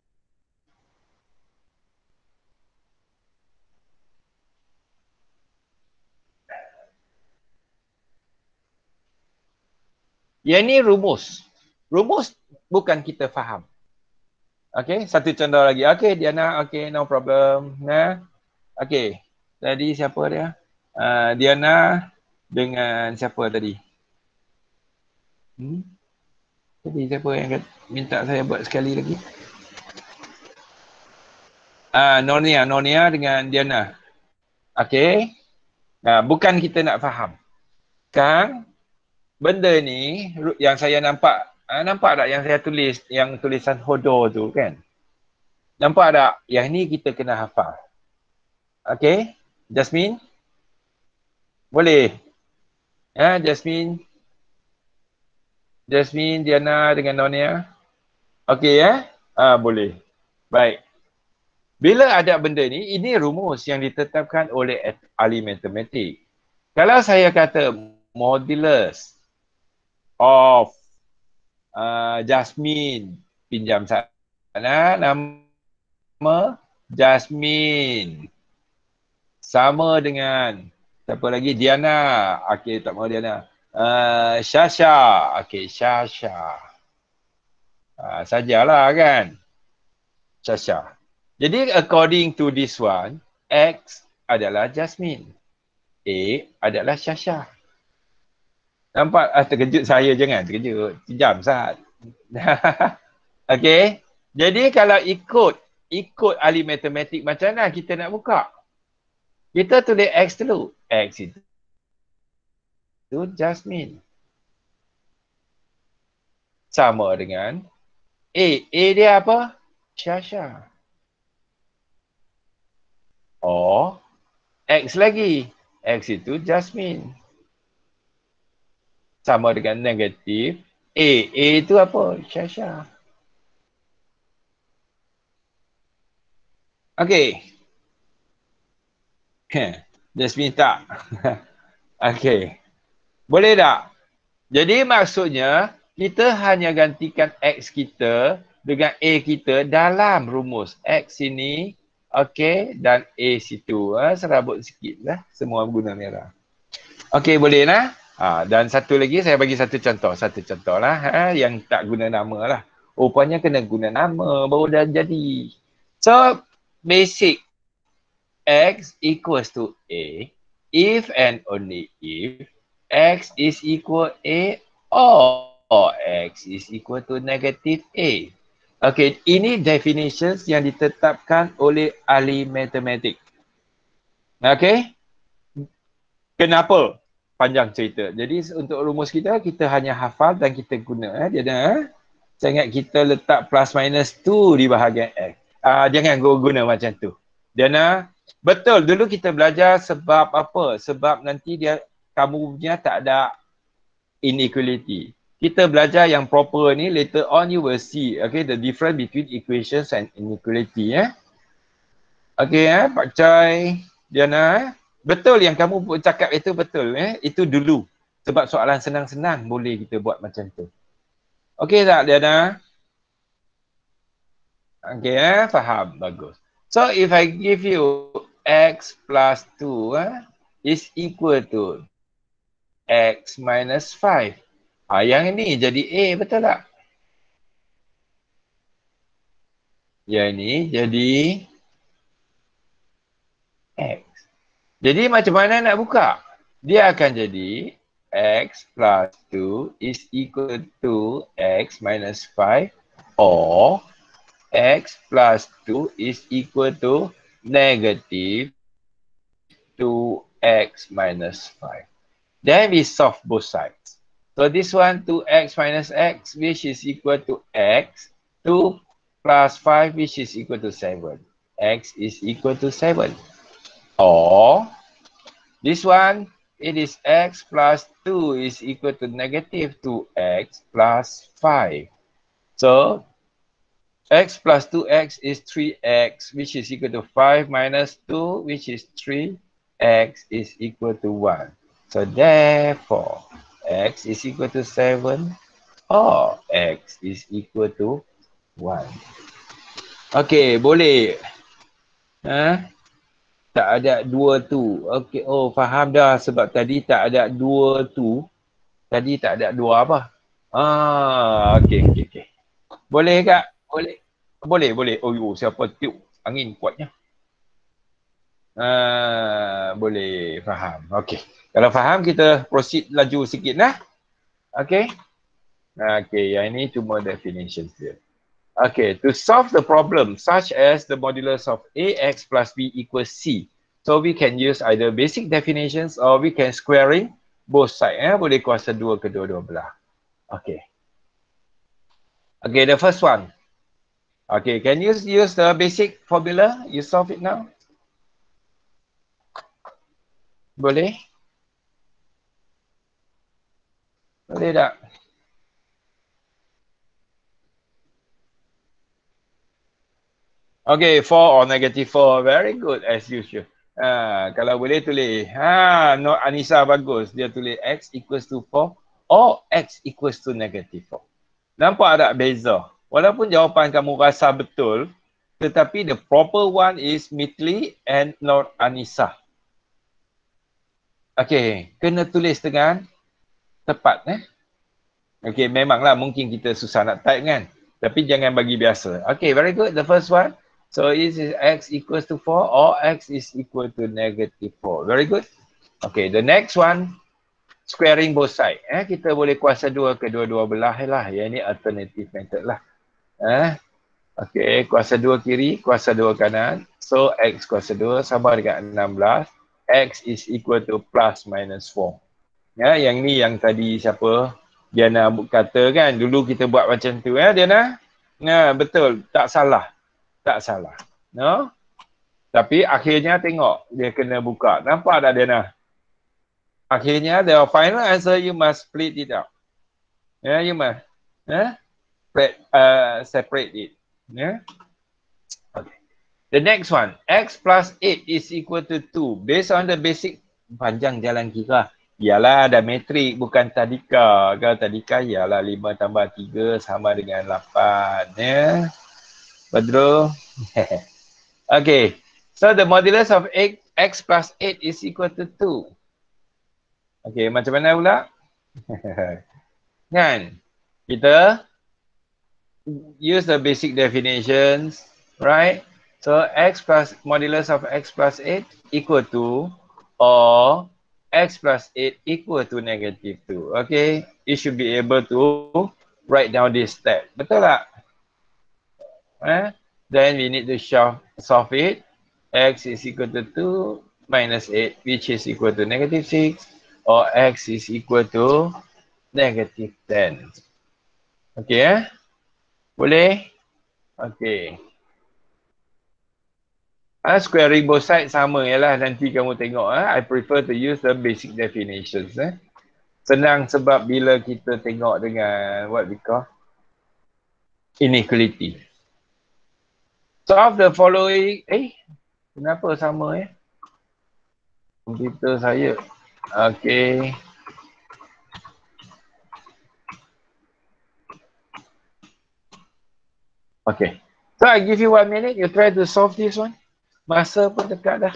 Yang ini rumus. Rumus bukan kita faham. Okay, satu contoh lagi. Okay, Diana. Okay, no problem. Nah, okay. Tadi siapa dia? Uh, Diana dengan siapa tadi? Hmm? Tadi siapa yang minta saya buat sekali lagi? Ah, uh, Nornia. Nornia dengan Diana. Okay. Nah, bukan kita nak faham. Kan? Benda ni yang saya nampak, ah, nampak tak yang saya tulis, yang tulisan Hodo tu kan? Nampak tak? Yang ni kita kena hafal. Okay? Jasmine? Boleh? Ya, Jasmine? Jasmine, Diana dengan Nonia? Okay ya? Ah, boleh. Baik. Bila ada benda ni, ini rumus yang ditetapkan oleh ahli matematik. Kalau saya kata modulus of uh, Jasmine, pinjam sana, nama Jasmine sama dengan siapa lagi? Diana. Okey, tak mahu Diana. Uh, Shasha. Okey, Shasha. Uh, sajalah kan? Shasha. Jadi according to this one, X adalah Jasmine. A adalah Shasha. Nampak? Ah, terkejut saya, jangan terkejut. Sejam saat. Okey. Jadi kalau ikut ikut ahli matematik, macam mana kita nak buka? Kita tulis X dulu. X itu itu Jasmine. Sama dengan A. A dia apa? Shasha. or X lagi. X itu Jasmine. Sama dengan negatif A. A itu apa? Syasha. Okey. Jasmine tak. Okey. Boleh tak? Jadi maksudnya kita hanya gantikan X kita dengan A kita dalam rumus. X sini, okey, dan A situ. Ha, serabut sikit lah. Semua guna merah. Okey, boleh lah. Ha, dan satu lagi saya bagi satu contoh. Satu contoh lah ha, yang tak guna nama lah. Rupanya kena guna nama baru dah jadi. So, basic X equals to A if and only if X is equal A or X is equal to negative A. Okey, ini definitions yang ditetapkan oleh ahli matematik. Okey? Kenapa? Panjang cerita. Jadi untuk rumus kita, kita hanya hafal dan kita guna. Eh? Dia dah, eh? Saya ingat kita letak plus minus tu di bahagian X. Uh, jangan guna macam tu. Diana, betul dulu kita belajar sebab apa? Sebab nanti dia kamu punya tak ada inequality. Kita belajar yang proper ni, later on you will see, okay, the difference between equations and inequality. Eh? Okay, eh? Pak Chai, Diana, eh? Betul yang kamu cakap itu betul. Eh? Itu dulu. Sebab soalan senang-senang boleh kita buat macam tu. Okay tak, Diana? Okay, eh? Faham? Bagus. So, if I give you X plus two eh, is equal to X minus five. Ah, yang ini jadi A, betul tak? Yang ini jadi X. Jadi macam mana nak buka? Dia akan jadi X plus two is equal to X minus five or X plus two is equal to negative two X minus five. Then we solve both sides. So this one two X minus X which is equal to X, two plus five which is equal to seven. X is equal to seven. Or this one, it is X plus two is equal to negative two X plus five. So X plus two X is three X which is equal to five minus two which is three. X is equal to one. So therefore, X is equal to seven or X is equal to one. Okay, boleh. Ha? Tak ada dua tu. Okay, oh faham dah sebab tadi tak ada dua tu. Tadi tak ada dua apa? Ah, okay, okay, okay. Boleh kak? Boleh. Boleh, boleh. Oh, yo, siapa tiup angin kuatnya? Ah, boleh, faham. Okay. Kalau faham, kita proceed laju sikit lah. Okay. Okay, yang ini cuma definition dia. Okay, to solve the problem such as the modulus of ax plus b equals c. So we can use either basic definitions or we can squaring both sides. Eh? Boleh kuasa dua kedua-dua belah. Okay. Okay, the first one. Okay, can you use the basic formula? You solve it now? Boleh? Boleh tak? Okay, four or negative four. Very good as usual. Ha, kalau boleh tulis. Ha, no, Anissa bagus. Dia tulis X equals to four or X equals to negative four. Nampak tak beza? Walaupun jawapan kamu rasa betul, tetapi the proper one is Mitli and not Anissa. Okay, kena tulis dengan tepat. Eh? Okay, memanglah mungkin kita susah nak type kan? Tapi jangan bagi biasa. Okay, very good. The first one. So is X equals to four or X is equal to negative four. Very good. Okay, the next one, squaring both sides. Eh, kita boleh kuasa dua kedua-dua belah lah. Yang ini alternative method lah. Eh, okay, kuasa dua kiri, kuasa dua kanan. So X kuasa dua sama dengan enam belas. X is equal to plus minus four. Ya, yang ni yang tadi siapa? Diana kata kan, dulu kita buat macam tu. Ya, Diana? Nah, betul. Tak salah. Tak salah. No? Tapi akhirnya tengok, dia kena buka. Nampak tak Diana? Akhirnya, the final answer, you must split it up. Yeah, you must eh? separate, uh, separate it. Yeah? Okay. The next one, x plus eight is equal to two. Based on the basic, panjang jalan kira. Ialah ada metrik, bukan tadika. Kalau tadika, ialah lima tambah tiga sama dengan lapan. Ya? Betul? Okay. So, the modulus of x, x plus eight is equal to two. Okay, macam mana pula? Kan? Kita use the basic definitions, right? So, x plus modulus of x plus eight equal to or x plus eight equal to negative two. Okay, you should be able to write down this step. Betul tak? Eh? Then we need to solve, solve it. X is equal to two minus eight, which is equal to negative six, or x is equal to negative ten. Okay, eh? Boleh? Okay. Uh, squaring both sides sama ialah nanti kamu tengok. Eh? I prefer to use the basic definitions. Eh? Senang sebab bila kita tengok dengan what we call inequality. Solve the following. Eh, kenapa sama eh? Komputer saya. Okay. Okay. So I give you one minute. You try to solve this one. Masa pun dekat dah.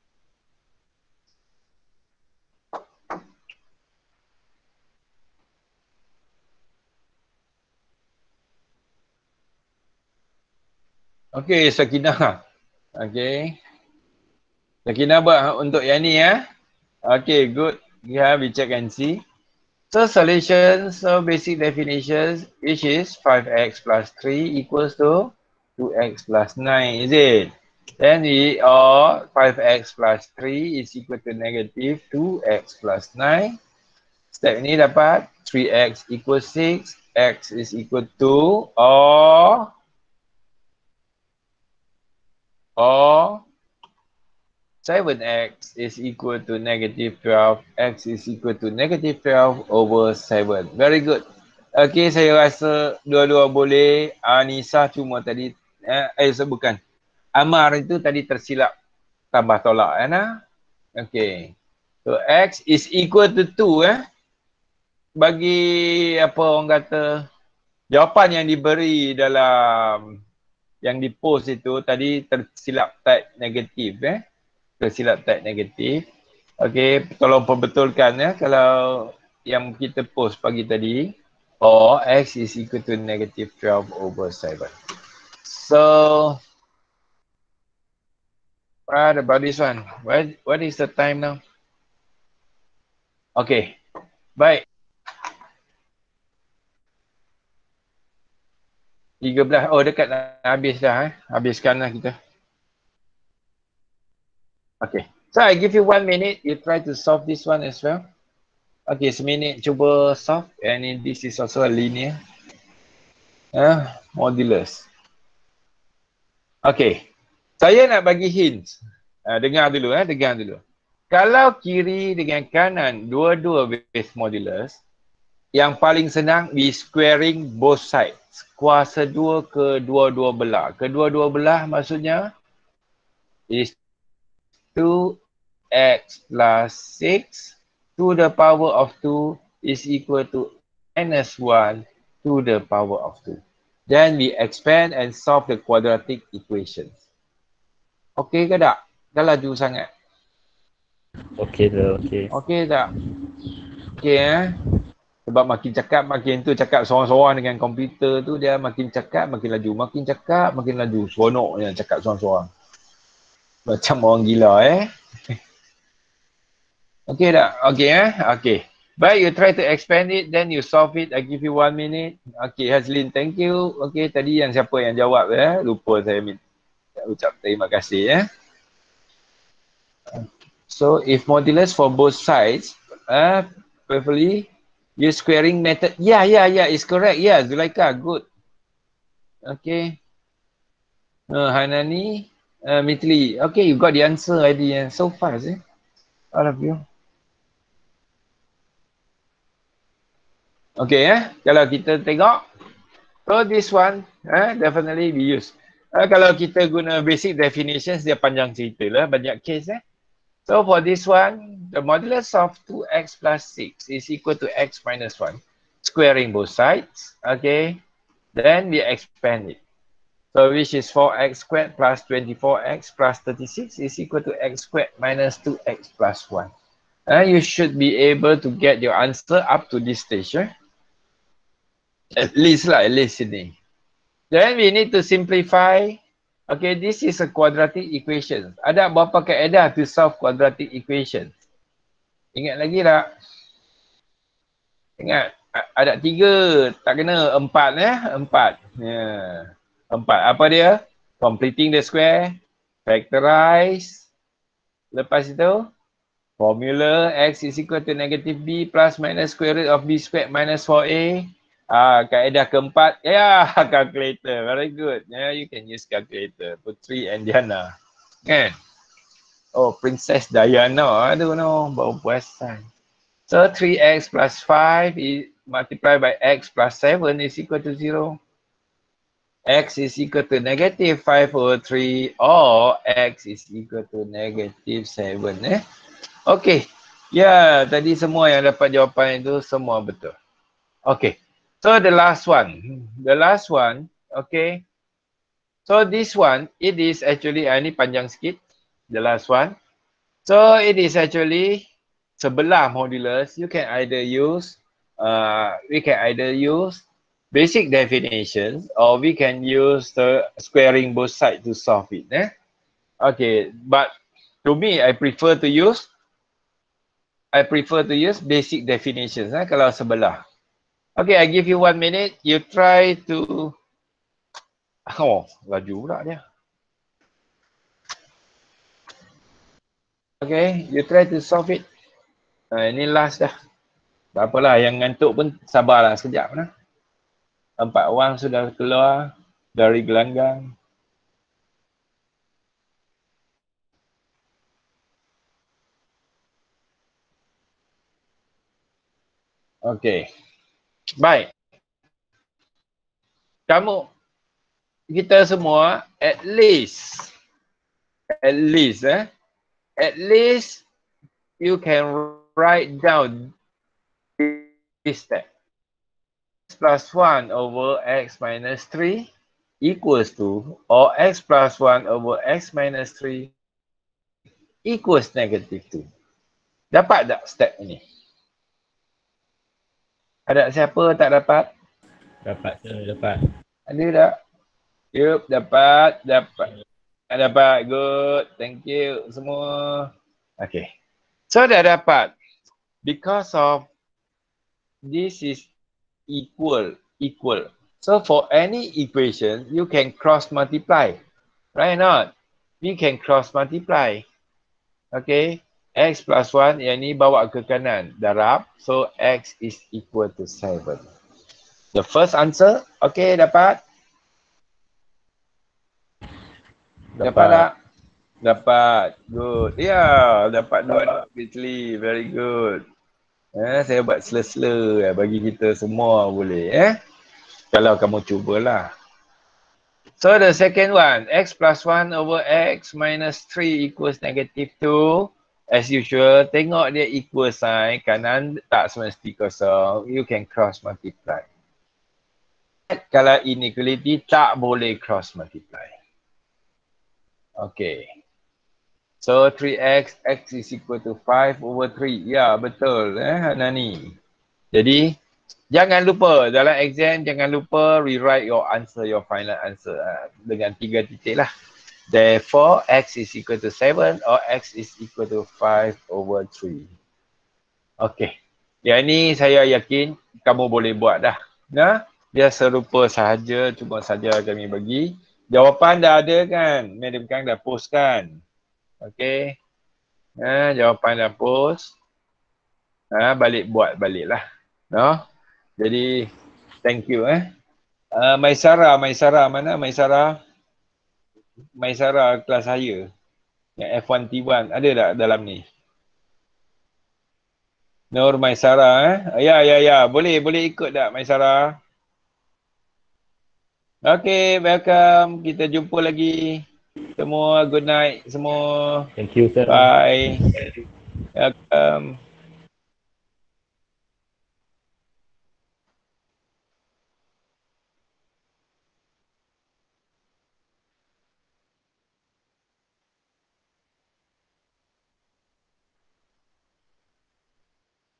Okay, Sakinah. Okay. Sakinah buat untuk yang ni ya. Okay, good. Yeah, we check and see. So solution, so basic definitions, which is five x plus three equals to two x plus nine, is it? Then we, or five x plus three is equal to negative two x plus nine. Step ini dapat three x equals six, x is equal to, or, or seven x is equal to negative twelve, x is equal to negative twelve over seven. Very good. Okay, saya rasa dua-dua boleh. Anissa cuma tadi, eh, eh bukan. Amar itu tadi tersilap tambah tolak. Eh, nah? Okay. So, x is equal to two. Eh? Bagi apa orang kata, jawapan yang diberi dalam, yang di post itu tadi tersilap type negatif. Eh? Tersilap type negatif. Okay, tolong perbetulkan ya kalau yang kita post pagi tadi. Or x is equal to negative twelve over seven. So, what about this one? What, what is the time now? Okay, baik. tiga belas, oh dekat nak habis dah. Eh? Habiskanlah kita. Okay, so I give you one minute. You try to solve this one as well. Okay, seminit cuba solve. And this is also a linear. Uh, modulus. Okay, saya nak bagi hints. Uh, dengar dulu, eh, dengar dulu. Kalau kiri dengan kanan dua-dua base modulus, yang paling senang we squaring both sides. Kuasa dua ke dua-dua belah. Kedua-dua belah maksudnya is two x plus six to the power of two is equal to minus one to the power of two. Then we expand and solve the quadratic equations. Okay ke tak? Dah laju sangat. Okey dah, okey. Okay tak? Okay eh. Sebab makin cakap, makin tu cakap seorang-seorang dengan komputer tu dia makin cakap, makin laju. Makin cakap, makin laju. Seronoknya cakap seorang-seorang. Macam orang gila eh. Okay tak? Okay eh? Okay. Baik, you try to expand it, then you solve it. I give you one minute. Okay, Hazlin, thank you. Okay, tadi yang siapa yang jawab eh? Lupa saya minta ucap terima kasih eh. So, if modulus for both sides, uh, preferably, use squaring method. Yeah, yeah, yeah, it's correct. Yeah, Zulaika, good. Okay. Uh, Hanani, Uh, Mitli. Okay, you got the answer already. Uh, so fast, eh? All of you. Okay, eh? Kalau kita tengok. So this one, eh, definitely we use. Uh, kalau kita guna basic definitions, dia panjang cerita lah. Banyak case, eh? So for this one, the modulus of two x plus six is equal to x minus one. Squaring both sides. Okay. Then we expand it. So which is four x squared plus twenty-four x plus thirty-six is equal to x squared minus two x plus one. And you should be able to get your answer up to this stage. Eh? At least lah, at least ini. Then we need to simplify. Okay, this is a quadratic equation. Ada berapa kaedah to solve quadratic equation? Ingat lagi tak? Ingat, ada tiga, tak kena empat eh, empat. Yeah. Empat, apa dia? Completing the square, factorize, lepas itu, formula x is equal to negative b plus minus square root of b squared minus four a. Ah, kaedah keempat, ya, yeah, calculator, very good. Yeah, you can use calculator, Putri and Diana. Kan? Oh, Princess Diana, aduh no, baru puasan. So three x plus five is multiplied by x plus seven is equal to zero. X is equal to negative five over three or X is equal to negative seven. Eh? Okay. Ya, yeah, tadi semua yang dapat jawapan itu semua betul. Okay. So the last one. The last one. Okay. So this one, it is actually, ah, ini panjang sikit. The last one. So it is actually sebelah modulus. You can either use, uh, we can either use basic definitions or we can use the squaring both sides to solve it. Eh? Okay, but to me, I prefer to use I prefer to use basic definitions eh, kalau sebelah. Okay, I give you one minute. You try to... Oh, laju pula dia. Okay, you try to solve it. Uh, ini last dah. Tak apalah, yang ngantuk pun sabarlah sekejap. Nah. Empat orang sudah keluar dari gelanggang. Okey. Baik. Kamu, kita semua at least, at least eh, at least you can write down this step. Plus one over x minus three equals to, or x plus one over x minus three equals negative two. Dapat tak step ini? Ada siapa tak dapat? Dapat, sir, dapat. Ada tak? Yup, dapat, dapat. Dapat, good. Thank you semua. Okay. So dah dapat. Because of this is equal, equal. So for any equation, you can cross multiply. Right or not? We can cross multiply. Okay. X plus one, yang ni bawa ke kanan. Darab. So x is equal to seven. The first answer, okay, dapat? Dapat, dapat tak? Dapat. Good. Ya, yeah, dapat dua quickly. Very good. Eh, saya buat sela-sela eh, bagi kita semua boleh. Eh? Kalau kamu cubalah. So the second one, x plus one over x minus three equals negative two. As usual, tengok dia equal sign, kanan tak semesti kosong. You can cross multiply. Kalau inequality tak boleh cross multiply. Okay. So three x, x is equal to five over three. Ya, betul eh Nani. Jadi jangan lupa dalam exam, jangan lupa rewrite your answer, your final answer uh, dengan tiga titik lah. Therefore, x is equal to seven or x is equal to five over three. Okay. Yang ni saya yakin kamu boleh buat dah. Nah, dia serupa sahaja, cuma saja kami bagi. Jawapan dah ada kan? Madam Kang dah post kan? Okay. Nah, jawapan dah post. Nah, balik buat balik lah. No? Jadi, thank you eh. Uh, Maisara, Maisara, mana Maisara? Maisara kelas saya yang F one T one ada tak dalam ni? Nur Maisara eh? Ya ya ya, boleh boleh ikut tak Maisara? Okay, welcome. Kita jumpa lagi. Semua good night semua. Thank you, sir. Bye. Welcome.